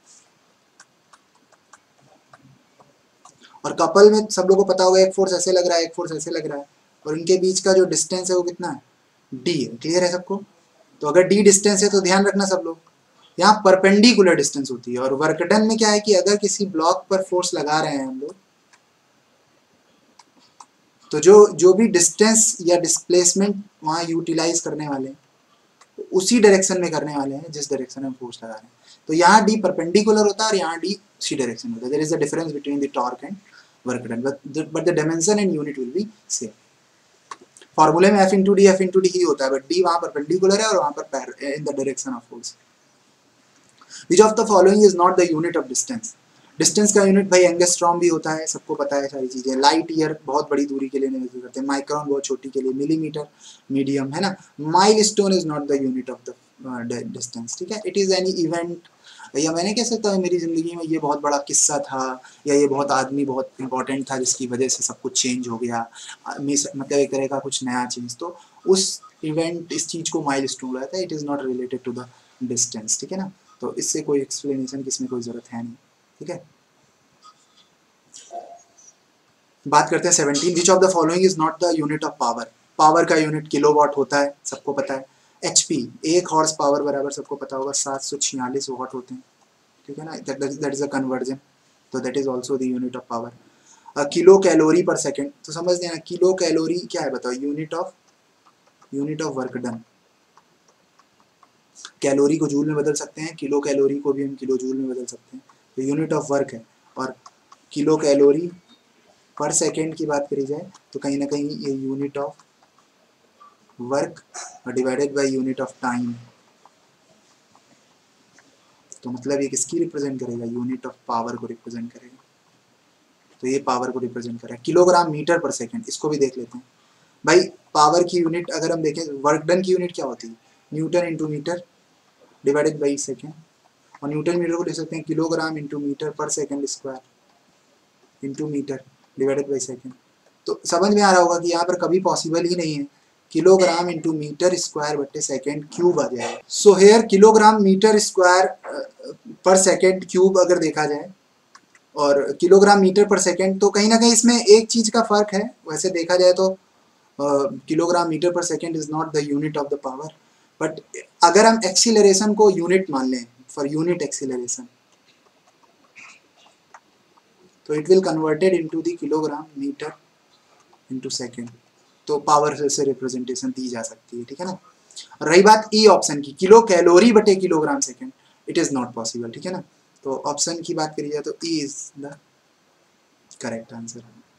और कपल में सब लोगों को पता होगा एक फोर्स ऐसे लग रहा है, एक फोर्स ऐसे लग रहा है, और इनके बीच का जो डिस्टेंस है वो कितना है, डी है। क्लियर है सबको। तो अगर डी डिस्टेंस है तो ध्यान रखना सब लोग, यहाँ परपेंडिकुलर डिस्टेंस होती है। और वर्कडन में क्या है कि अगर किसी ब्लॉक पर फोर्स लगा रहे हैं हम लोग, तो जो जो भी डिस्टेंस या डिस्प्लेसमेंट वहाँ यूटिलाइज करने वाले हैं, तो उसी डायरेक्शन में करने वाले हैं जिस डायरेक्शन में फोर्स लगा रहे हैं। तो यहाँ डी परपेंडिकुलर होता है और यहाँ डी सी डायरेक्शन होता है। There is a difference between the torque and work done, but the dimension and unit will be same. फॉर्मूले में F into D F into D ही होता है, बट डी वहाँ परपेंडिकुलर है और वहाँ पर in the direction of force. Which of the following is not the unit of distance. Distance का यूनिट भाई एंगस्ट्रॉम भी होता है, सबको पता है सारी चीजें। लाइट ईयर बहुत बड़ी दूरी के लिए मेजर करते हैं, माइक्रोन बहुत छोटी के लिए, मिलीमीटर मीडियम, है ना। Milestone is not the unit of the distance. ठीक है, इट इज एनी इवेंट, या मैंने कह सकता हूँ मेरी जिंदगी में ये बहुत बड़ा किस्सा था, या ये बहुत आदमी बहुत इंपॉर्टेंट था जिसकी वजह से सब कुछ चेंज हो गया, मतलब एक तरह का कुछ नया चेंज, तो उस इवेंट इस चीज को माइलस्टोन बोला था। It is not related to the distance. ठीक है ना, तो इससे कोई एक्सप्लेनेशन की इसमें कोई जरूरत है नहीं। ठीक है, बात करते हैं seventeen. Which of the following is not the unit of power. Power का यूनिट किलोवाट होता है, सबको पता है। एचपी, एक हॉर्स पावर बराबर सबको पता होगा सात सौ छियालीस वाट होते हैं, ठीक है ना, दैट इज अ कन्वर्जन, तो that is also the unit of power. Kilo calorie per second, तो समझ लेना किलो कैलोरी क्या है बताओ, unit of unit of work done. Calorie को जूल में बदल सकते हैं, किलो कैलोरी को भी हम किलो जूल में बदल सकते हैं, तो यूनिट ऑफ वर्क है। और किलो कैलोरी पर सेकेंड की बात करी जाए तो कहीं ना कहीं ये unit of work divided by unit of time, तो मतलब ये किसकी रिप्रेजेंट करेगा, यूनिट ऑफ पावर को रिप्रेजेंट करेगा, तो ये पावर को रिप्रेजेंट करेगा। किलोग्राम मीटर पर सेकेंड, इसको भी देख लेते हैं भाई। पावर की यूनिट अगर हम देखें, वर्क डन की यूनिट क्या होती है, newton into metre divided by second, और न्यूटन मीटर को लिख सकते हैं kilogram into metre per second square into metre divided by second. तो समझ में आ रहा होगा कि यहाँ पर कभी पॉसिबल ही नहीं है किलोग्राम इंटू मीटर स्क्वायर बट्टे सेकेंड क्यूब आ जाएगा। So here kilogram metre square per second cube अगर देखा जाए और किलोग्राम मीटर पर सेकेंड, तो कहीं ना कहीं इसमें एक चीज़ का फर्क है। वैसे देखा जाए तो kilogram metre per second is not the unit of the power, but अगर हम एक्सीलरेशन को यूनिट मान लें फॉर यूनिट एक्सीलरेशन, तो it will converted into the kilogram metre into second, तो पावर से रिप्रेजेंटेशन दी जा सकती है, ठीक है ना। रही बात ई ऑप्शन की, किलो कैलोरी बटे kilogram second, it is not possible, ठीक है ना। तो ऑप्शन की बात करी जाए तो E is the correct answer,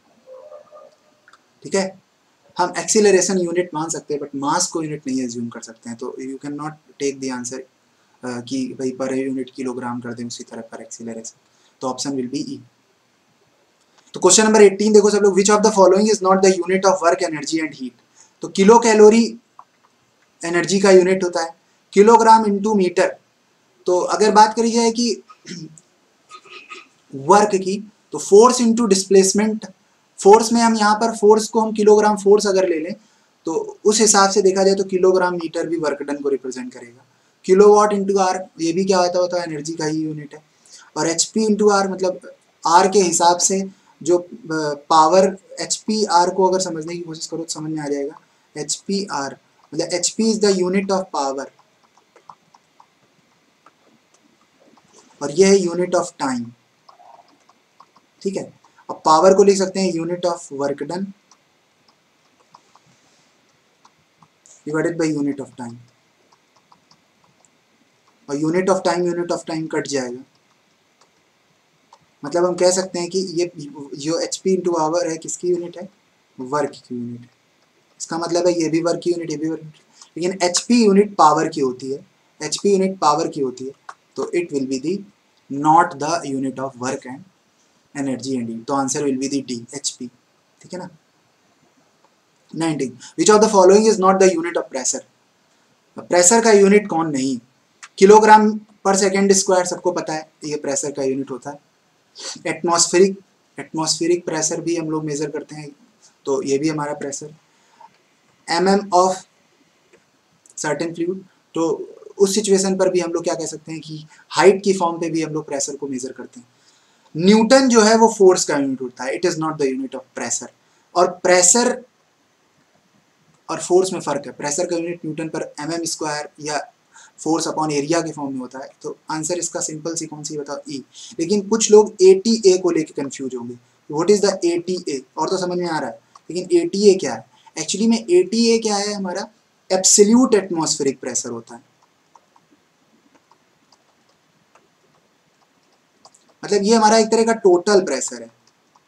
ठीक है। हम एक्सीलरेशन यूनिट मान सकते हैं बट मास को यूनिट नहीं एज्यूम कर सकते हैं, तो you can not take the answer कि भाई पर यूनिट किलोग्राम कर दें उसी तरह पर एक्सीलरेशन, तो ऑप्शन विल बी ई। तो क्वेश्चन नंबर एटीन देखो सब लोग, which of the following is not the unit of work energy and heat. तो किलो कैलोरी एनर्जी का यूनिट होता है, किलोग्राम इंटू मीटर, तो अगर बात करी जाए कि वर्क की, तो फोर्स इंटू डिस्प्लेसमेंट, फोर्स में हम यहाँ पर फोर्स को हम किलोग्राम फोर्स अगर ले लें तो उस हिसाब से देखा जाए तो किलोग्राम मीटर भी वर्क डन को रिप्रेजेंट करेगा। किलोवाट इंटू आर, ये भी क्या होता होता है, एनर्जी का ही यूनिट है। और एच पी इंटू आर, मतलब आर के हिसाब से जो पावर, एच पी आर को अगर समझने की कोशिश करो तो समझ में आ जाएगा। एच पी आर मतलब H P is the unit of power और यह है यूनिट ऑफ टाइम, ठीक है। अब पावर को लिख सकते हैं unit of work done divided by unit of time, और unit of time unit of time cut जाएगा, मतलब हम कह सकते हैं कि ये जो एच पी इंटू आवर है किसकी यूनिट है, वर्क की यूनिट है। इसका मतलब है ये भी वर्क की यूनिट, ये भी वर्क, लेकिन एच पी यूनिट पावर की होती है, एच पी यूनिट पावर की होती है, तो it will be the not the unit of work and energy and heat, तो answer will be the D, H P, ठीक है ना। Nineteen, which of the following is not the unit of pressure. Pressure का unit कौन नहीं, kilogram पर second square सबको पता है, ये प्रेशर का यूनिट होता है। एटमॉस्फेरिक एटमॉस्फेरिक प्रेशर भी हम लोग मेजर करते हैं, तो ये भी हमारा pressure. M M of certain fluid, तो उस सिचुएशन पर भी हम लोग क्या कह सकते हैं कि हाइट की फॉर्म पे भी हम लोग प्रेशर को मेजर करते हैं। न्यूटन जो है वो फोर्स का यूनिट होता है, it is not the unit of pressure. और प्रेशर और फोर्स में फर्क है, प्रेशर का unit newton per M M square या फोर्स अपॉन एरिया के फॉर्म में होता है, तो आंसर इसका सिंपल सी कौन सी बताओ, ई। लेकिन कुछ लोग ए टी ए को लेकर कंफ्यूज होंगे, what is the A T A, और तो समझ में आ रहा है, लेकिन ए टी ए क्या है, एक्चुअली में ए टी ए क्या है, हमारा एब्सोल्यूट एटमॉस्फेरिक प्रेशर होता है, मतलब ये हमारा एक तरह का टोटल प्रेशर है,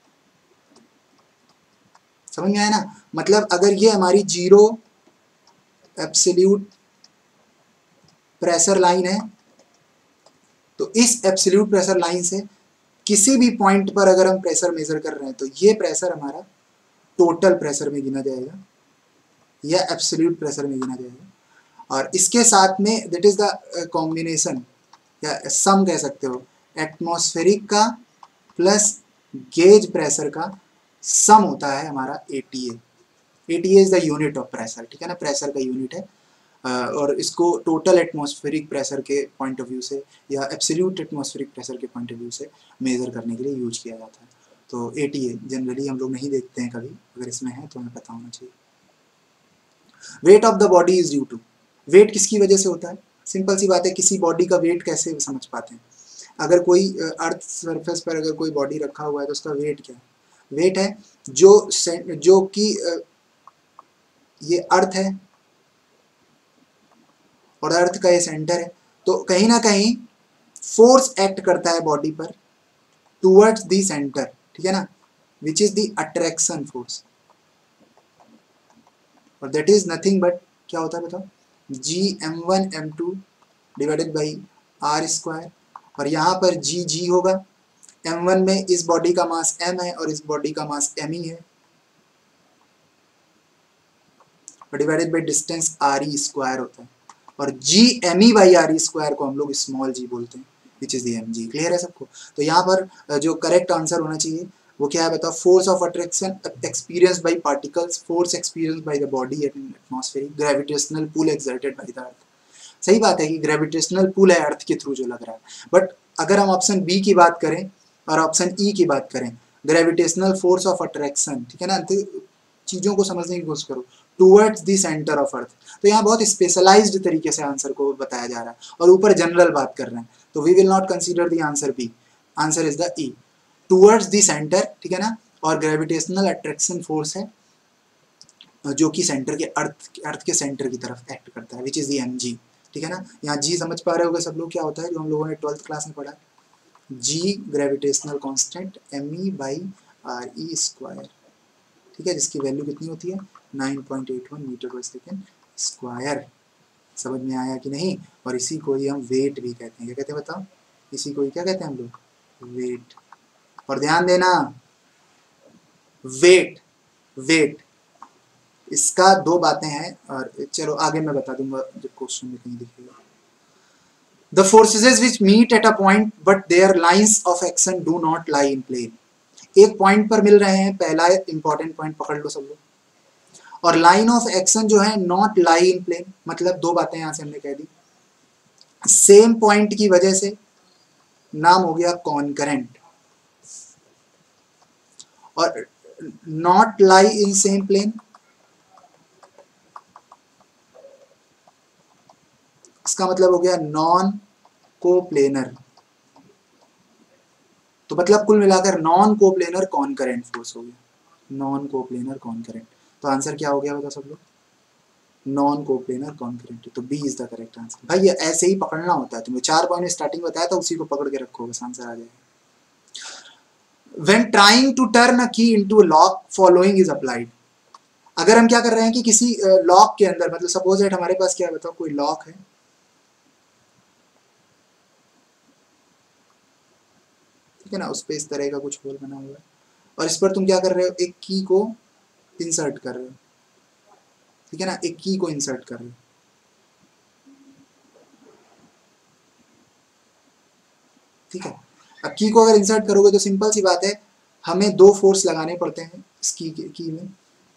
समझ में आया ना। मतलब अगर ये हमारी जीरो एब्सोल्यूट प्रेशर लाइन है, तो इस एब्सोल्यूट प्रेशर लाइन से किसी भी पॉइंट पर अगर हम प्रेशर मेजर कर रहे हैं तो ये प्रेशर हमारा टोटल प्रेशर में गिना जाएगा या एब्सोल्यूट प्रेशर में गिना जाएगा। और इसके साथ में दैट इज द कॉम्बिनेशन या सम कह सकते हो, एटमॉस्फेरिक का प्लस गेज प्रेशर का सम होता है हमारा A T A. A T A is the unit of pressure, ठीक है ना, प्रेशर का यूनिट है। और इसको टोटल एटमॉस्फेरिक प्रेशर के पॉइंट ऑफ व्यू से या एब्सोल्यूट एटमॉस्फेरिक प्रेशर के पॉइंट ऑफ व्यू से मेजर करने के लिए यूज किया जाता है। तो ए टी ए जनरली हम लोग नहीं देखते हैं कभी, अगर इसमें है तो हमें पता होना चाहिए। Weight of the body is due to, weight किसकी वजह से होता है? सिंपल सी बात है, किसी बॉडी का वेट कैसे समझ पाते हैं? अगर कोई अर्थ सरफेस पर अगर कोई बॉडी रखा हुआ है तो उसका वेट क्या है? वेट है जो जो कि ये अर्थ है और अर्थ का ये सेंटर है, तो कहीं ना कहीं फोर्स एक्ट करता है बॉडी पर टूवर्ड्स दी सेंटर, ठीक है ना, which is the attraction force, और दैट इज नथिंग बट क्या होता है बताओ, G M one M two divided by R square, और यहाँ पर जी जी होगा, एम वन में इस बॉडी का मास m है और इस बॉडी का मास m ही है, और divided by distance R E square होता है, और G M E by R E square को हम लोग स्मॉल जी बोलते हैं, which is the M G. Clear है सबको? तो यहाँ पर जो करेक्ट आंसर होना चाहिए वो क्या है बताओ, force of attraction experience by particles, force experience by the body at an atmospheric gravitational pull exerted by the earth. सही बात है कि ग्रेविटेशनल पुल है अर्थ के थ्रू जो लग रहा है, बट अगर हम ऑप्शन बी की बात करें और ऑप्शन ई की बात करें, ग्रेविटेशनल फोर्स ऑफ अट्रैक्शन, ठीक है ना, तो चीज़ों को समझने की कोशिश करो, towards the centre of earth, तो यहाँ बहुत स्पेशलाइज्ड तरीके से आंसर को बताया जा रहा है और ऊपर जनरल बात कर रहे हैं, तो we will not consider the answer B, answer is the E, towards the centre, ठीक है ना, और ग्रेविटेशनल अट्रैक्शन फोर्स है जो कि सेंटर के अर्थ अर्थ के सेंटर की तरफ एक्ट करता है, which is the M G, ठीक है ना। यहाँ जी समझ पा रहे होगे सब लोग क्या होता है जो हम लोगों ने ट्वेल्थ क्लास में पढ़ा, G gravitational constant M E by R E square, ठीक है, जिसकी वैल्यू कितनी होती है nine point eight one metre per second square. समझ में आया कि नहीं? और इसी को ही हम वेट भी कहते हैं, क्या कहते हैं बताओ, इसी को ही क्या कहते हैं हम लोग, वेट। और ध्यान देना, वेट वेट इसका दो बातें हैं, और चलो आगे मैं बता दूंगा जब क्वेश्चन में कहीं दिखेगा। The forces which meet at a point but their lines of action do not lie in plane, एक पॉइंट पर मिल रहे हैं, पहला इंपॉर्टेंट पॉइंट पकड़ लो सब लोग, और लाइन ऑफ एक्शन जो है नॉट लाई इन प्लेन, मतलब दो बातें यहां से हमने कह दी, सेम पॉइंट की वजह से नाम हो गया कॉन्करेंट, और not lie in same plane इसका मतलब हो गया नॉन कोप्लेनर, तो मतलब कुल मिलाकर नॉन कोप्लेनर कॉन्करेंट फोर्स हो गया, नॉन कोप्लेनर कॉन्करेंट। तो आंसर क्या हो गया बता सब लोग, नॉन कोप्लेनर कॉन्करेंट, तो B is the correct answer. भाई ये ऐसे ही पकड़ना होता है, तुम्हें चार पॉइंट स्टार्टिंग बताया था, उसी को पकड़ के रखो, बस आंसर आ जाएगा। When trying to turn a key into a lock, following is applied, अगर हम क्या कर रहे हैं कि किसी लॉक के अंदर, मतलब सपोज दैट हमारे पास क्या बताओ कोई लॉक है, ठीक है ना, उस पर इस तरह का कुछ होल बना हुआ है, और इस पर तुम क्या कर रहे हो, एक की को इंसर्ट कर रहे हो, ठीक है ना, एक की को इंसर्ट कर रहे हो, ठीक है। अब की को अगर इंसर्ट करोगे तो सिंपल सी बात है, हमें दो फोर्स लगाने पड़ते हैं इस की की में,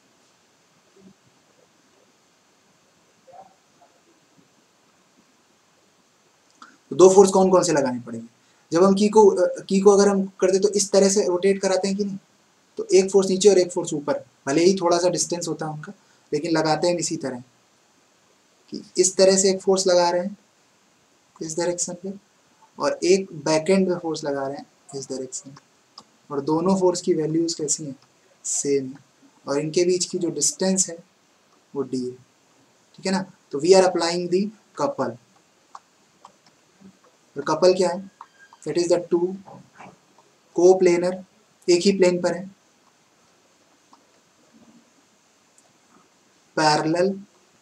तो दो फोर्स कौन कौन से लगाने पड़ेंगे, जब हम की को की को अगर हम करते तो इस तरह से रोटेट कराते हैं कि नहीं, तो एक फोर्स नीचे और एक फोर्स ऊपर, भले ही थोड़ा सा डिस्टेंस होता है उनका, लेकिन लगाते हैं इसी तरह कि इस तरह से एक फोर्स लगा रहे हैं इस डायरेक्शन पे, और एक बैक एंड पे फोर्स लगा रहे हैं इस डायरेक्शन, और दोनों फोर्स की वैल्यूज कैसी हैं, सेम है, और इनके बीच की जो डिस्टेंस है वो डी है, ठीक है ना। तो we are applying the couple, और कपल क्या है, that is the two coplanar, एक ही प्लेन पर है, parallel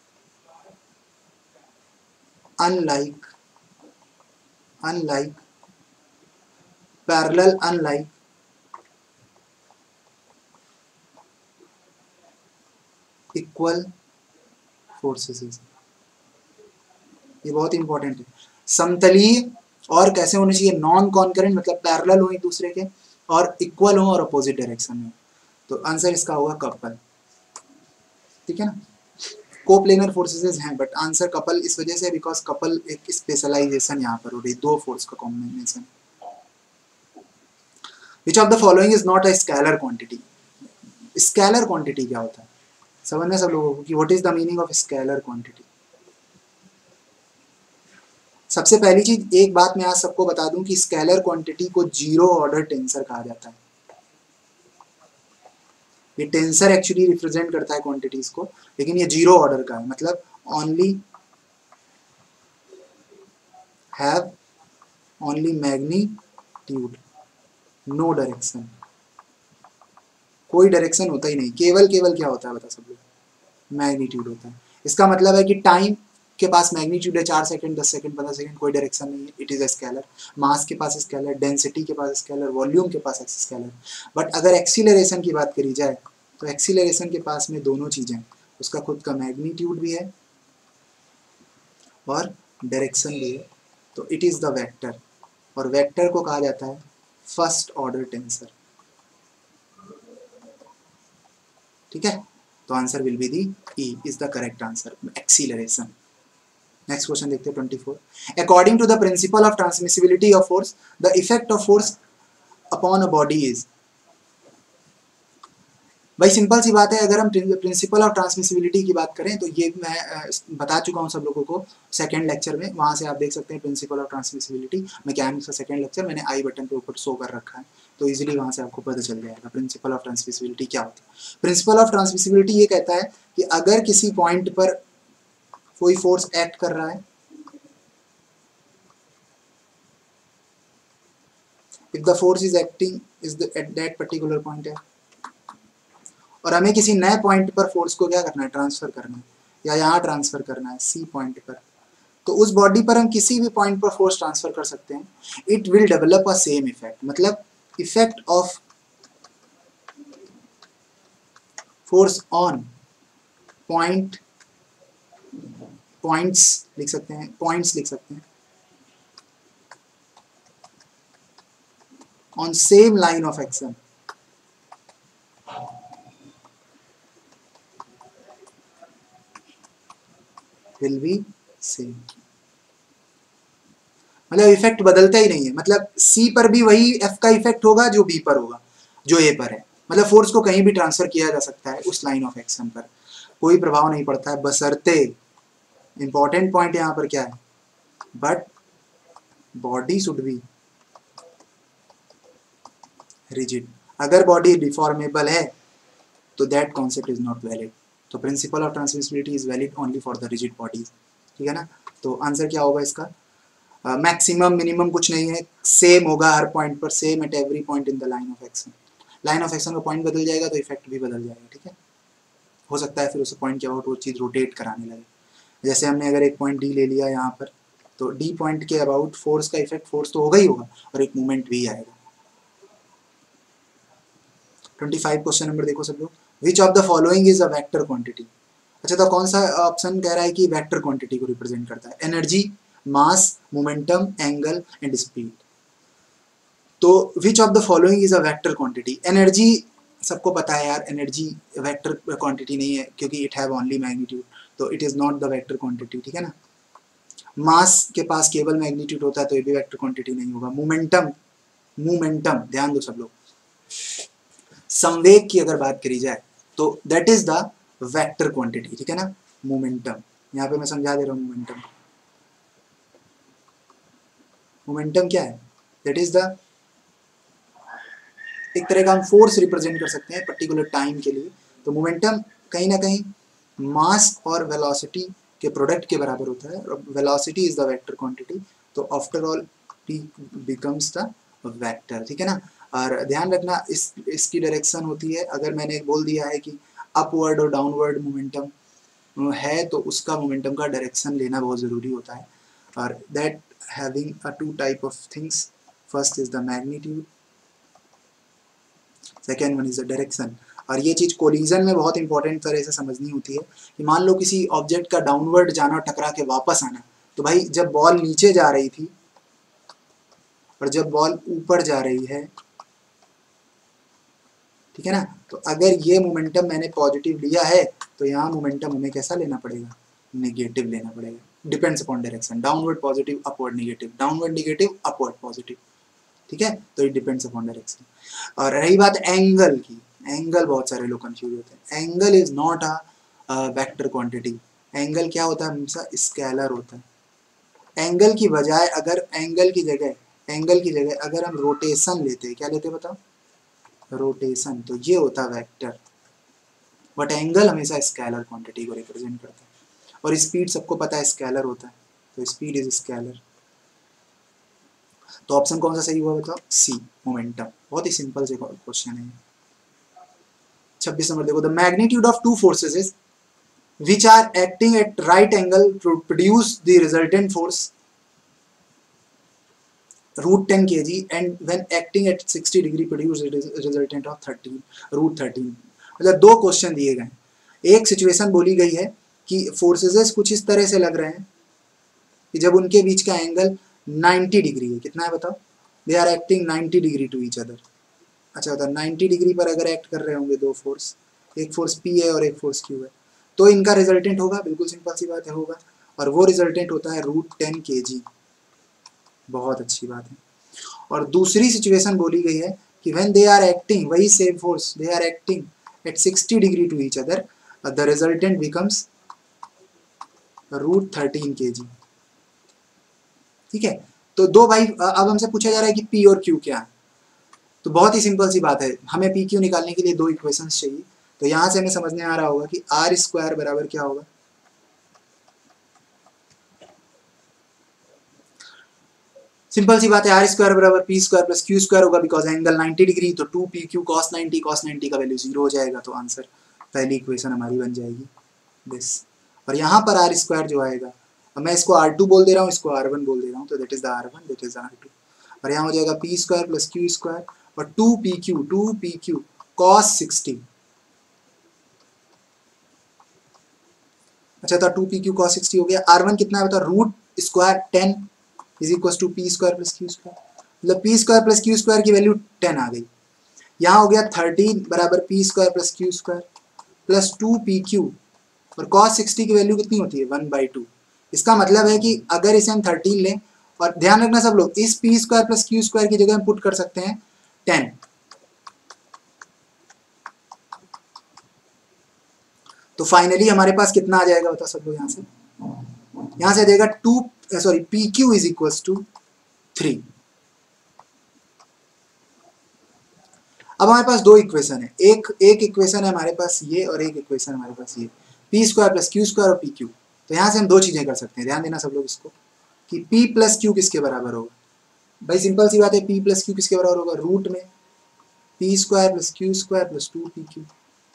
unlike unlike parallel unlike equal forces, ये बहुत इंपॉर्टेंट है। समतलीय और कैसे होने चाहिए, नॉन कॉन्करेंट, मतलब पैरेलल हो एक दूसरे के, और इक्वल हो और अपोजिट डायरेक्शन में, तो आंसर इसका होगा कपल, ठीक है ना। कोप्लेनर फोर्सेस हैं बट आंसर कपल इस वजह से बिकॉज कपल एक स्पेशलाइजेशन यहाँ पर हो रही, दो फोर्स का combination. Which of the following is not a scalar quantity, scalar quantity क्या होता है, समझ में सब लोगों को कि what is the meaning of scalar quantity. सबसे पहली चीज एक बात मैं आज सबको बता दूं कि स्केलर क्वांटिटी को जीरो ऑर्डर टेंसर कहा जाता है। ये टेंसर एक्चुअली रिप्रेजेंट करता है क्वांटिटीज को, लेकिन ये जीरो ऑर्डर का है, मतलब only have only magnitude no direction, कोई डायरेक्शन होता ही नहीं, केवल केवल क्या होता है बता सब लोग, मैग्नीट्यूड होता है। इसका मतलब है कि टाइम के पास मैग्नीट्यूड है चार सेकंड, दस सेकंड, पंद्रह सेकंड, कोई डायरेक्शन नहीं है, it is a scalar. Mass के पास स्केलर, डेंसिटी के पास स्केलर, वॉल्यूम के पास स्केलर। बट अगर एक्सीलरेशन की बात करी जाए तो एक्सीलरेशन के पास में दोनों चीजें, उसका खुद का मैग्नीट्यूड भी है और डायरेक्शन भी है, तो इट इज द वेक्टर, और वेक्टर को कहा जाता है फर्स्ट ऑर्डर टेंसर। ठीक है, तो answer will be the E is the correct answer, acceleration. Next question देखते हैं twenty four. According to the principle of transmissibility of force the effect of force upon a body is. भाई simple सी बात है, अगर हम principal of transmissibility की बात करें तो ये मैं बता चुका हूँ सब लोगों को सेकंड लेक्चर में, वहाँ से आप देख सकते हैं प्रिंसिपल ऑफ ट्रांसमिसिबिलिटी मैकेनिक्स का सेकंड लेक्चर मैंने आई बटन पे ऊपर शो कर रखा है, तो इजीली वहाँ से आपको पता चल जाएगा प्रिंसिपल ऑफ ट्रांसमिसिबिलिटी क्या होता है। प्रिंसिपल ऑफ ट्रांसमिसिबिलिटी ये कहता है कि अगर किसी पॉइंट पर कोई फोर्स एक्ट कर रहा है, if the force is acting is the at that particular point है, और हमें किसी नए पॉइंट पर फोर्स को क्या करना है, ट्रांसफर करना है, या यहाँ ट्रांसफर करना है सी पॉइंट पर, तो उस बॉडी पर हम किसी भी पॉइंट पर फोर्स ट्रांसफर कर सकते हैं। It will develop a same effect, मतलब effect of force on point, points लिख सकते हैं, पॉइंट्स लिख सकते हैं, on same line of action will be same, मतलब इफेक्ट बदलता ही नहीं है, मतलब सी पर भी वही एफ का इफेक्ट होगा जो बी पर होगा, जो ए पर है, मतलब फोर्स को कहीं भी ट्रांसफर किया जा सकता है उस लाइन ऑफ एक्शन पर, कोई प्रभाव नहीं पड़ता है, बशर्ते, इंपॉर्टेंट पॉइंट यहाँ पर क्या है, but body should be rigid. अगर बॉडी डिफॉर्मेबल है तो that concept is not valid, तो principle of transmissibility is valid only for the rigid bodies. ठीक है ना, तो आंसर क्या होगा इसका, मैक्सिमम मिनिमम कुछ नहीं है, सेम होगा हर पॉइंट पर, same at every point in the line of action. Line of action का पॉइंट बदल जाएगा तो इफेक्ट भी बदल जाएगा। ठीक है, हो सकता है फिर उस पॉइंट के अबाउट वो चीज़ रोटेट कराने लगे, जैसे हमने अगर एक पॉइंट डी ले लिया यहाँ पर, तो डी पॉइंट के अबाउट फोर्स का इफेक्ट, फोर्स तो होगा ही होगा और एक मूवमेंट भी आएगा। ट्वेंटी फाइव क्वेश्चन नंबर देखो सब लोग, which of the following is a vector quantity. अच्छा, तो कौन सा ऑप्शन कह रहा है कि वेक्टर क्वांटिटी को रिप्रेजेंट करता है, energy, mass, momentum, angle and speed. तो which of the following is a vector quantity, energy सबको पता है यार, एनर्जी वेक्टर क्वांटिटी नहीं है क्योंकि इट हैव ओनली मैग्नीट्यूड, तो it is not the vector quantity. ठीक है ना, मास के पास केवल मैग्नीट्यूड होता है तो ये भी वेक्टर क्वांटिटी नहीं होगा। मोमेंटम, मोमेंटम ध्यान दो सब लोग, संवेग की अगर बात करी जाए तो that is the vector quantity. ठीक है ना, मोमेंटम, यहाँ पे मैं समझा दे रहा हूँ मोमेंटम। मोमेंटम क्या है, दैट इज द, एक तरह का हम फोर्स रिप्रेजेंट कर सकते हैं पर्टिकुलर टाइम के लिए, तो मोमेंटम कहीं ना कहीं मास और वेलोसिटी के प्रोडक्ट के बराबर होता है, velocity is the vector quantity, तो after all P becomes the vector. ठीक है ना, और ध्यान रखना इस इसकी डायरेक्शन होती है, अगर मैंने बोल दिया है कि अपवर्ड और डाउनवर्ड मोमेंटम है तो उसका मोमेंटम का डायरेक्शन लेना बहुत ज़रूरी होता है, और that having a two type of things, first is the magnitude, second one is the direction. और ये चीज़ कोलिजन में बहुत इंपॉर्टेंट तरह से समझनी होती है कि मान लो किसी ऑब्जेक्ट का डाउनवर्ड जाना, टकरा के वापस आना, तो भाई जब बॉल नीचे जा रही थी और जब बॉल ऊपर जा रही है, ठीक है ना, तो अगर ये मोमेंटम मैंने पॉजिटिव लिया है तो यहाँ मोमेंटम हमें कैसा लेना पड़ेगा, नेगेटिव लेना पड़ेगा, depends upon direction, downward positive, upward negative, downward negative, upward positive. ठीक है, तो इट डिपेंड्स अपॉन डायरेक्शन। और रही बात एंगल की, एंगल बहुत सारे लोग कंफ्यूज होते हैं, angle is not a vector quantity. Angle क्या होता है हमेशा, स्केलर होता है। एंगल की बजाय अगर एंगल की जगह एंगल की जगह अगर हम रोटेशन लेते हैं, क्या लेते बताओ, रोटेशन, तो ये होता है वेक्टर। बट एंगल हमेशा स्केलर क्वांटिटी को रिप्रेजेंट करता है। और स्पीड सबको पता है स्केलर होता है, तो स्पीड इज स्केलर। तो ऑप्शन कौन सा सही हुआ बताओ, सी, मोमेंटम। बहुत ही सिंपल से क्वेश्चन है। छब्बीस नंबर देखो, the magnitude of two forces is which are acting at right angle to produce the resultant force root ten kg and when acting at sixty degree produce the resultant of thirteen root thirteen। मतलब दो question दिए गए, एक situation बोली गई है कि forces कुछ इस तरह से लग रहे हैं कि जब उनके बीच का एंगल नाइंटी डिग्री है, कितना है बताओ, they are acting ninety degree to each other. अच्छा बताओ, नाइंटी डिग्री पर अगर एक्ट कर रहे होंगे दो फोर्स, एक फोर्स P है और एक फोर्स Q है, तो इनका रिजल्टेंट होगा, बिल्कुल सिंपल सी बात है, होगा। और वो रिजल्टेंट होता है रूट टेन के जी। बहुत अच्छी बात है। और दूसरी सिचुएशन बोली गई है कि व्हेन दे आर एक्टिंग, वही same force, they are acting at sixty degree to each other, the resultant becomes root thirteen K G. ठीक है, तो दो भाई, अब हमसे पूछा जा रहा है कि P और Q क्या है। तो बहुत ही सिंपल सी बात है, हमें P Q निकालने के लिए दो इक्वेशंस चाहिए। तो यहां से हमें समझने आ रहा होगा कि आर स्क्वायर बराबर क्या होगा, सिंपल सी बात है, आर स्क्वायर बराबर P square plus Q square होगा, बिकॉज एंगल नाइंटी डिग्री, तो two P Q cos ninety, cos ninety का वैल्यू जीरो हो जाएगा, तो आंसर पहली इक्वेशन हमारी बन जाएगी दिस। और यहाँ पर आर स्क्वायर जो आएगा, अब मैं इसको आर टू बोल दे रहा हूँ, इसको आर वन बोल दे रहा हूँ, तो that is the R one, that is the R two. और यहाँ हो जाएगा P square plus Q square और two P Q two P Q cos sixty. अच्छा, तो two P Q cos sixty हो गया। आर वन कितना है बता, root square ten is equal to P square plus Q square, मतलब P square plus Q square की value ten आ गई। यहाँ हो गया थर्टीन बराबर P square plus Q square plus two P Q, और कॉस सिक्सटी की वैल्यू कितनी होती है, वन बाई टू। इसका मतलब है कि अगर इसे हम थर्टीन लें, और ध्यान रखना सब लोग, इस P square plus Q square की जगह हम पुट कर सकते हैं टेन। तो फाइनली हमारे पास कितना आ जाएगा बता सब लोग, यहाँ से यहाँ से आ जाएगा two sorry P Q is equal to three. अब हमारे पास दो इक्वेशन है, एक एक इक्वेशन है हमारे पास ये, और एक इक्वेशन हमारे पास ये, P square plus Q square और पी क्यू। तो यहाँ से हम दो चीजें कर सकते हैं, ध्यान देना सब लोग इसको, कि p प्लस क्यू किसके बराबर होगा। भाई सिंपल सी बात है, p प्लस क्यू किसके बराबर होगा, रूट में P square plus Q square plus two P Q.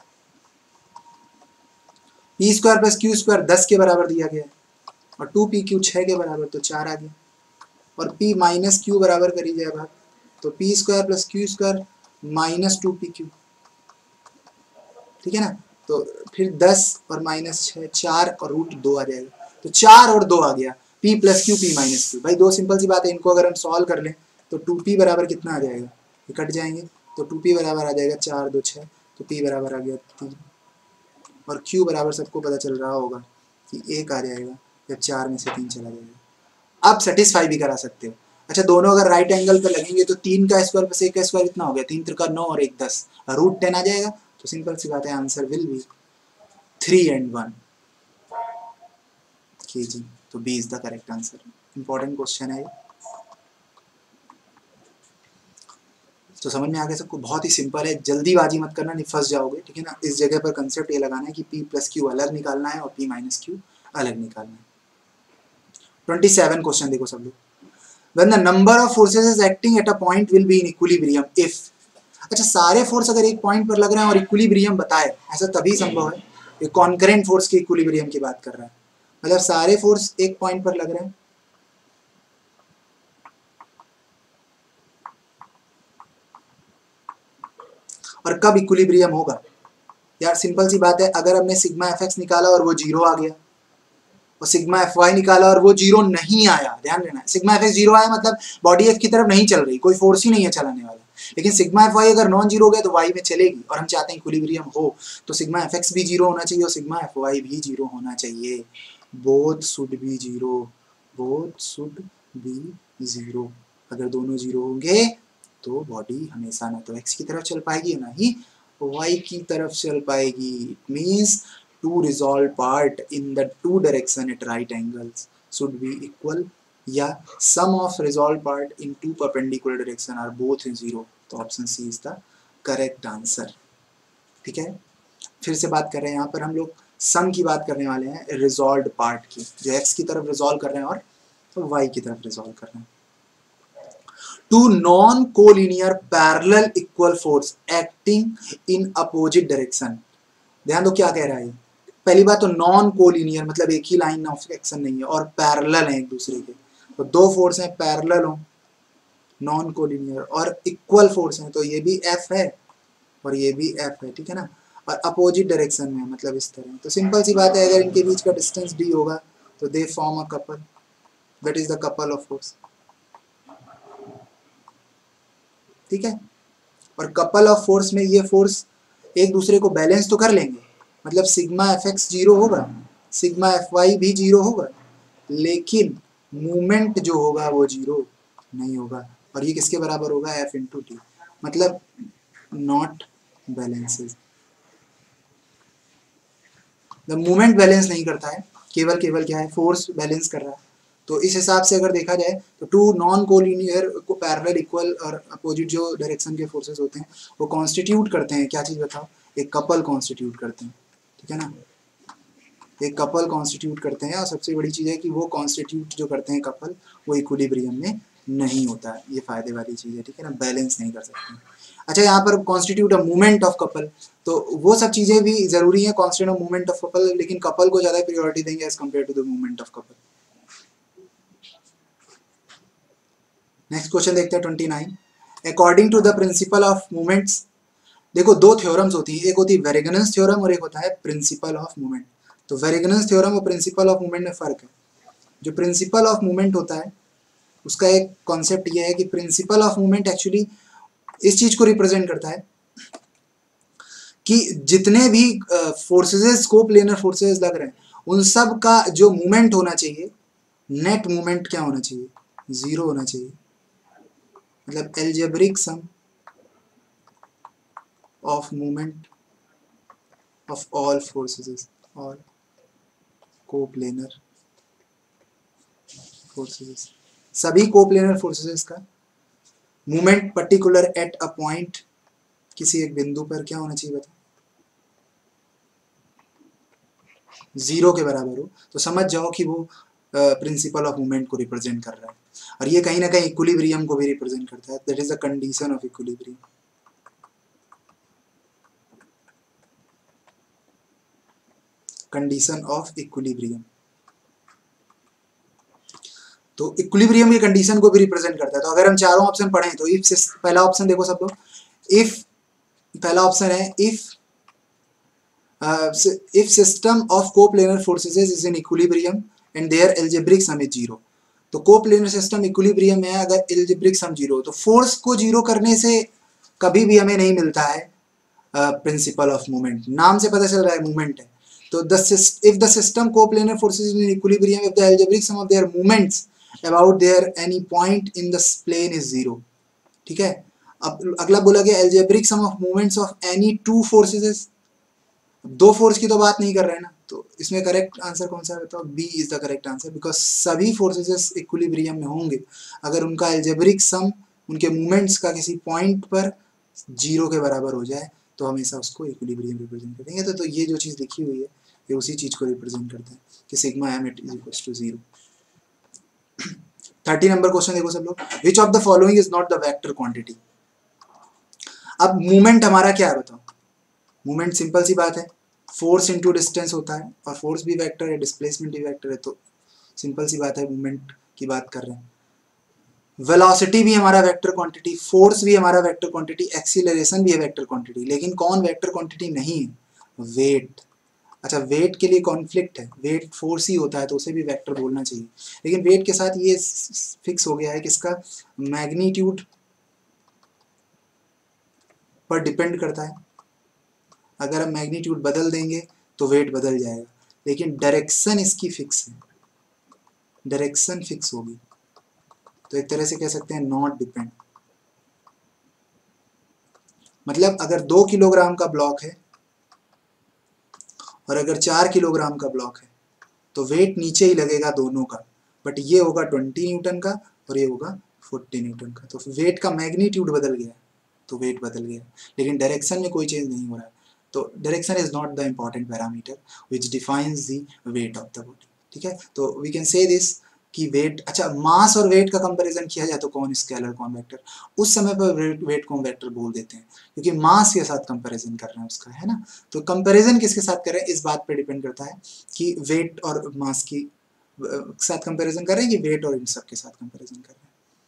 P square plus Q square दस के बराबर दिया गया है, और टू पी क्यू छः के बराबर, तो चार आ गया। और p माइनस क्यू बराबर करी जाए भाग, तो P square plus Q square minus two P Q. ठीक है ना, तो फिर दस और माइनस छः, चार और रूट दो आ जाएगा, तो चार और दो आ गया, p plus Q P minus Q. भाई दो सिंपल सी बात है, इनको अगर हम सॉल्व कर लें तो टू पी बराबर कितना आ जाएगा, ये कट जाएंगे, तो टू पी बराबर आ जाएगा चार दो छः, तो p बराबर आ गया तीन। और q बराबर सबको पता चल रहा होगा कि एक आ जाएगा, जब चार में से तीन चला जाएगा। आप सेटिस्फाई भी करा सकते हो। अच्छा, दोनों अगर राइट एंगल पर लगेंगे तो तीन का स्क्वायर प्लस एक का स्क्वायर कितना हो गया, तीन त्रिका नौ और एक दस, रूट टेन आ जाएगा। तो सिंपल सी बात है, answer will be three and one K G. तो B is the correct answer. Important question है ये, तो समझ में आ गया सबको, बहुत ही सिंपल है, जल्दीबाजी मत करना, नहीं फंस जाओगे। ठीक है ना, इस जगह पर कंसेप्ट ये लगाना है कि p प्लस क्यू अलग निकालना है और p माइनस क्यू अलग निकालना है। ट्वेंटी सेवन क्वेश्चन देखो सब लोग, when the number of forces is acting at a point will be in equilibrium if। अच्छा, सारे फोर्स अगर एक पॉइंट पर लग रहे हैं और इक्विलिब्रियम बताए, ऐसा तभी संभव है, ये कॉन्करेंट फोर्स के इक्विलिब्रियम की बात कर रहा है, मतलब सारे फोर्स एक पॉइंट पर लग रहे हैं। और कब इक्विलिब्रियम होगा यार, सिंपल सी बात है, अगर हमने सिग्मा एफ एक्स निकाला और वो जीरो आ गया, और सिग्मा एफ वाई निकाला और वो जीरो नहीं आया, ध्यान देना, सिग्मा एफ एक्स जीरो आया मतलब बॉडी एफ की तरफ नहीं चल रही, कोई फोर्स ही नहीं है चलाने वाला। लेकिन सिग्मा एफ वाई अगर नॉन जीरो हो गया तो वाई में चलेगी, और हम चाहते हैं इक्विलिब्रियम हो, तो सिग्मा एफ एक्स भी जीरो होना चाहिए और सिग्मा एफ वाई भी जीरो होना चाहिए। Both should be zero, both should be zero. अगर दोनों जीरो होंगे तो बॉडी हमेशा ना तो एक्स की तरफ चल पाएगी ना ही वाई की तरफ चल पाएगी। It means to resolve part in the two direction at right angles should be equal, या sum of resolve part in two perpendicular direction are both zero. तो option C is the correct answer. ठीक है, फिर से बात कर रहे हैं यहाँ पर हम लोग सम की बात करने वाले हैं, रिजॉल्व पार्ट की, जो एक्स की तरफ रिजॉल्व कर रहे हैं और तो वाई की तरफ रिजॉल्व कर रहे हैं। Two non collinear parallel equal force acting in opposite direction. ध्यान दो क्या कह रहा है। पहली बात तो नॉन कोलिनियर मतलब एक ही लाइन ऑफ एक्शन नहीं है, और पैरेलल है एक दूसरे के, तो दो फोर्स हैं पैरेलल हो, नॉन कोलिनियर और इक्वल फोर्स हैं, तो ये भी एफ है और ये भी एफ है। ठीक है ना, और अपोजिट डायरेक्शन में मतलब इस तरह। तो सिंपल सी बात है, अगर इनके बीच का डिस्टेंस डी होगा तो they form a couple, that is the couple of force. ठीक है, और कपल ऑफ फोर्स में ये फोर्स एक दूसरे को बैलेंस तो कर लेंगे, मतलब सिग्मा एफ एक्स जीरो होगा, सिग्मा एफ वाई भी जीरो होगा, लेकिन मूवमेंट जो होगा वो जीरो नहीं होगा। और ये किसके बराबर होगा, एफ इंटू टी, मतलब not balances. The movement balance नहीं करता है, केवल केवल क्या है, फोर्स बैलेंस कर रहा है। तो इस हिसाब से अगर देखा जाए तो टू नॉन कोलिनियर को पैरेलल इक्वल और अपोजिट जो डायरेक्शन के फोर्सेस होते हैं वो कॉन्स्टिट्यूट करते हैं क्या चीज़ बताओ, एक कपल कॉन्स्टिट्यूट करते हैं। ठीक है ना, एक कपल कॉन्स्टिट्यूट करते हैं, और सबसे बड़ी चीज़ है कि वो कॉन्स्टिट्यूट जो करते हैं कपल वो इक्विलिब्रियम में नहीं होता है, ये फायदे वाली चीज़ है। ठीक है ना, बैलेंस नहीं कर सकते। अच्छा, यहाँ पर constitute a movement of couple, तो वो सब चीज़ें भी जरूरी है, constitute of movement of couple, लेकिन कपल को ज़्यादा प्रायोरिटी देंगे as compare to the movement of couple. Next question देखते हैं twenty nine. According to the principle of movements, देखो दो थ्योरम्स होती है, एक होती है वेरेगनस थ्योरम और एक होता है प्रिंसिपल ऑफ मूवमेंट। तो वेरेगनस थ्योरम और प्रिंसिपल ऑफ मूवमेंट में फर्क है। जो प्रिंसिपल ऑफ मूवमेंट होता है उसका एक कॉन्सेप्ट ये है कि प्रिंसिपल ऑफ मूवमेंट एक्चुअली इस चीज को रिप्रेजेंट करता है कि जितने भी फोर्सेस को प्लेनर फोर्सेस लग रहे हैं उन सब का जो मूवमेंट होना चाहिए, नेट मूवमेंट क्या होना चाहिए, जीरो होना चाहिए। मतलब algebraic sum of movement of all forces, all coplanar forces, सभी कोप्लेनर फोर्सेस का movement particular at a point, किसी एक बिंदु पर क्या होना चाहिए बताओ, जीरो के बराबर हो। तो समझ जाओ कि वो प्रिंसिपल ऑफ मूवमेंट को रिप्रेजेंट कर रहा है, और ये कहीं ना कहीं इक्विलिब्रियम को भी रिप्रेजेंट करता है। That is the condition of equilibrium. Condition of equilibrium, तो इक्विलिब्रियम की कंडीशन को भी रिप्रेजेंट करता है। तो अगर हम चारों ऑप्शन पढ़ें तो इफ, पहला ऑप्शन देखो सब लोग, इफ पहला ऑप्शन है if if system of coplanar forces is in equilibrium and their algebraic sum is zero. तो कोप्लेनर सिस्टम इक्विलिब्रियम है अगर एल्जेब्रिक सम जीरो, तो फोर्स को जीरो करने से कभी भी हमें नहीं मिलता है प्रिंसिपल ऑफ मूवमेंट। नाम से पता चल रहा है मूवमेंट है। तो the if the system coplanar forces is in equilibrium if the algebraic sum of their movements about their any point in the plane is zero. ठीक है, अब अगला बोला गया algebraic sum of movements of any two forces. दो force की तो बात नहीं कर रहे हैं ना, तो इसमें करेक्ट आंसर कौन सा है बताओ, B is the correct answer, because सभी फोर्सेस इक्विलिब्रियम में होंगे अगर उनका एल्जेब्रिक सम उनके मूवमेंट्स का किसी पॉइंट पर जीरो के बराबर हो जाए तो हमेशा उसको इक्विलिब्रियम रिप्रेजेंट करेंगे। तो, तो ये जो चीज़ लिखी हुई है ये उसी चीज़ को रिप्रेजेंट करता है कि sigma M it is equal to zero. Thirty number question देखो सब लोग, which of the following is not the vector quantity. अब मूवमेंट हमारा क्या है बताओ, मूवमेंट सिंपल सी बात है, फोर्स इनटू डिस्टेंस होता है, और फोर्स भी वेक्टर है, डिस्प्लेसमेंट भी वेक्टर है, तो सिंपल सी बात है मूवमेंट की बात कर रहे हैं। वेलोसिटी भी हमारा वेक्टर क्वांटिटी, फोर्स भी हमारा वेक्टर क्वांटिटी, एक्सीलरेशन भी है वेक्टर क्वांटिटी, लेकिन कौन वेक्टर क्वांटिटी नहीं है, वेट। अच्छा, वेट के लिए कॉन्फ्लिक्ट है, वेट फोर्स ही होता है तो उसे भी वेक्टर बोलना चाहिए, लेकिन वेट के साथ ये फिक्स हो गया है कि इसका मैग्नीट्यूड पर डिपेंड करता है। अगर हम मैग्नीट्यूड बदल देंगे तो वेट बदल जाएगा, लेकिन डायरेक्शन इसकी फिक्स है, डायरेक्शन फिक्स होगी, तो एक तरह से कह सकते हैं नॉट डिपेंड। मतलब अगर दो किलोग्राम का ब्लॉक है और अगर चार किलोग्राम का ब्लॉक है तो वेट नीचे ही लगेगा दोनों का, बट ये होगा ट्वेंटी न्यूटन का और ये होगा फोर्टी न्यूटन का। तो वेट का मैग्नीट्यूड बदल गया, तो वेट बदल गया, लेकिन डायरेक्शन में कोई चेंज नहीं हो रहा है। तो direction is not the important parameter which defines the weight of the body. ठीक है, तो वी कैन से दिस कि वेट, अच्छा मास और वेट का कंपैरिजन किया जाए तो कौन स्केलर कौन वेक्टर, उस समय पर वेट को वेक्टर बोल देते हैं क्योंकि मास के साथ कंपैरिजन कर रहे हैं उसका, है ना। तो कंपैरिजन किसके साथ कर रहे हैं इस बात पे डिपेंड करता है कि वेट और मास की साथ कंपैरिजन कर रहे हैं कि वेट और इन सब के साथ कंपैरिजन कर रहे हैं।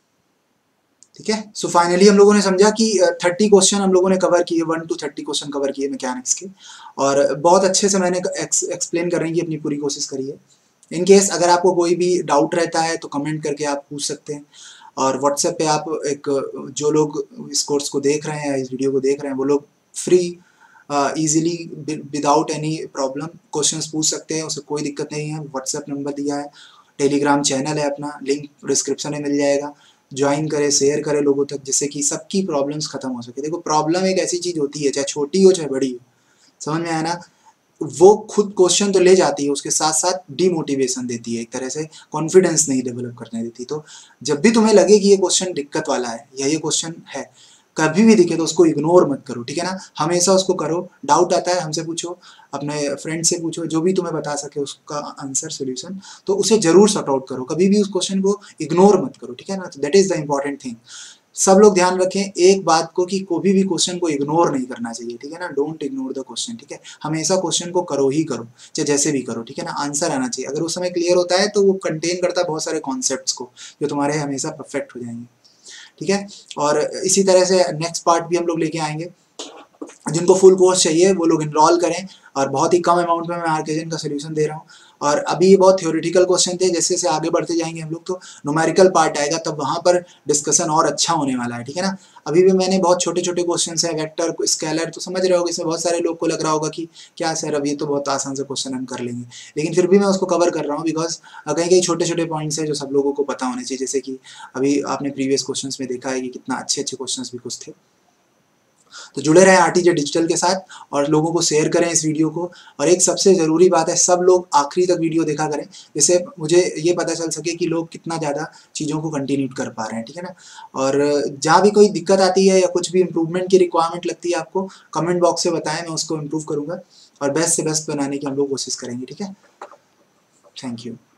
ठीक है, सो फाइनली हम लोगों ने समझा कि थर्टी क्वेश्चन हम लोगों ने कवर किए, one to thirty question cover किए मैकेनिक्स के, और बहुत अच्छे से मैंने एक्सप्लेन करने की अपनी पूरी कोशिश करी है। इन केस अगर आपको कोई भी डाउट रहता है तो कमेंट करके आप पूछ सकते हैं, और व्हाट्सएप पे आप एक, जो लोग इस कोर्स को देख रहे हैं, इस वीडियो को देख रहे हैं, वो लोग free easily without any problem questions पूछ सकते हैं, उससे कोई दिक्कत नहीं है। व्हाट्सएप नंबर दिया है, टेलीग्राम चैनल है अपना, लिंक डिस्क्रिप्शन में मिल जाएगा, ज्वाइन करें, शेयर करें लोगों तक, जिससे कि सबकी प्रॉब्लम्स खत्म हो सके। देखो प्रॉब्लम एक ऐसी चीज़ होती है, चाहे छोटी हो चाहे बड़ी हो, समझ में आया ना, वो खुद क्वेश्चन तो ले जाती है, उसके साथ साथ डीमोटिवेशन देती है, एक तरह से कॉन्फिडेंस नहीं डेवलप करने देती। तो जब भी तुम्हें लगे कि ये क्वेश्चन दिक्कत वाला है या ये क्वेश्चन है, कभी भी दिखे तो उसको इग्नोर मत करो, ठीक है ना, हमेशा उसको करो। डाउट आता है हमसे पूछो, अपने फ्रेंड से पूछो, जो भी तुम्हें बता सके उसका आंसर सोल्यूशन, तो उसे जरूर सॉर्ट आउट करो, कभी भी उस क्वेश्चन को इग्नोर मत करो, ठीक है ना। That is the important thing. सब लोग ध्यान रखें एक बात को कि कोई भी क्वेश्चन को इग्नोर नहीं करना चाहिए, ठीक है ना, डोंट इग्नोर द क्वेश्चन, ठीक है, हमेशा क्वेश्चन को करो ही करो, चाहे जैसे भी करो, ठीक है ना, आंसर आना चाहिए। अगर उस समय क्लियर होता है तो वो कंटेन करता है बहुत सारे कॉन्सेप्ट्स को जो तुम्हारे हमेशा परफेक्ट हो जाएंगे, ठीक है। और इसी तरह से नेक्स्ट पार्ट भी हम लोग लेके आएंगे। जिनको फुल कोर्स चाहिए वो लोग इनरोल करें, और बहुत ही कम अमाउंट में मैं आर्केजन का सोल्यूशन दे रहा हूँ। और अभी ये बहुत थ्योरेटिकल क्वेश्चन थे, जैसे जैसे आगे बढ़ते जाएंगे हम लोग तो न्यूमेरिकल पार्ट आएगा, तब वहाँ पर डिस्कशन और अच्छा होने वाला है, ठीक है ना। अभी भी मैंने बहुत छोटे छोटे क्वेश्चन है, वेक्टर स्केलर, तो समझ रहे होगे, इसमें बहुत सारे लोग को लग रहा होगा कि क्या सर अब ये तो बहुत आसान से क्वेश्चन हम कर लेंगे, लेकिन फिर भी मैं उसको कवर कर रहा हूँ बिकॉज कहीं कहीं छोटे छोटे पॉइंट्स हैं जो सब लोगों को पता होने चाहिए। जैसे कि अभी आपने प्रीवियस क्वेश्चन में देखा है कि कितना अच्छे अच्छे क्वेश्चन भी कुछ थे। तो जुड़े रहें आरटीजे डिजिटल के साथ, और लोगों को शेयर करें इस वीडियो को। और एक सबसे ज़रूरी बात है, सब लोग आखिरी तक वीडियो देखा करें, जिससे मुझे ये पता चल सके कि लोग कितना ज़्यादा चीज़ों को कंटिन्यू कर पा रहे हैं, ठीक है ना। और जहाँ भी कोई दिक्कत आती है या कुछ भी इम्प्रूवमेंट की रिक्वायरमेंट लगती है आपको, कमेंट बॉक्स से बताएं, मैं उसको इम्प्रूव करूँगा और बेस्ट से बेस्ट बनाने की हम लोग कोशिश करेंगे, ठीक है। Thank you.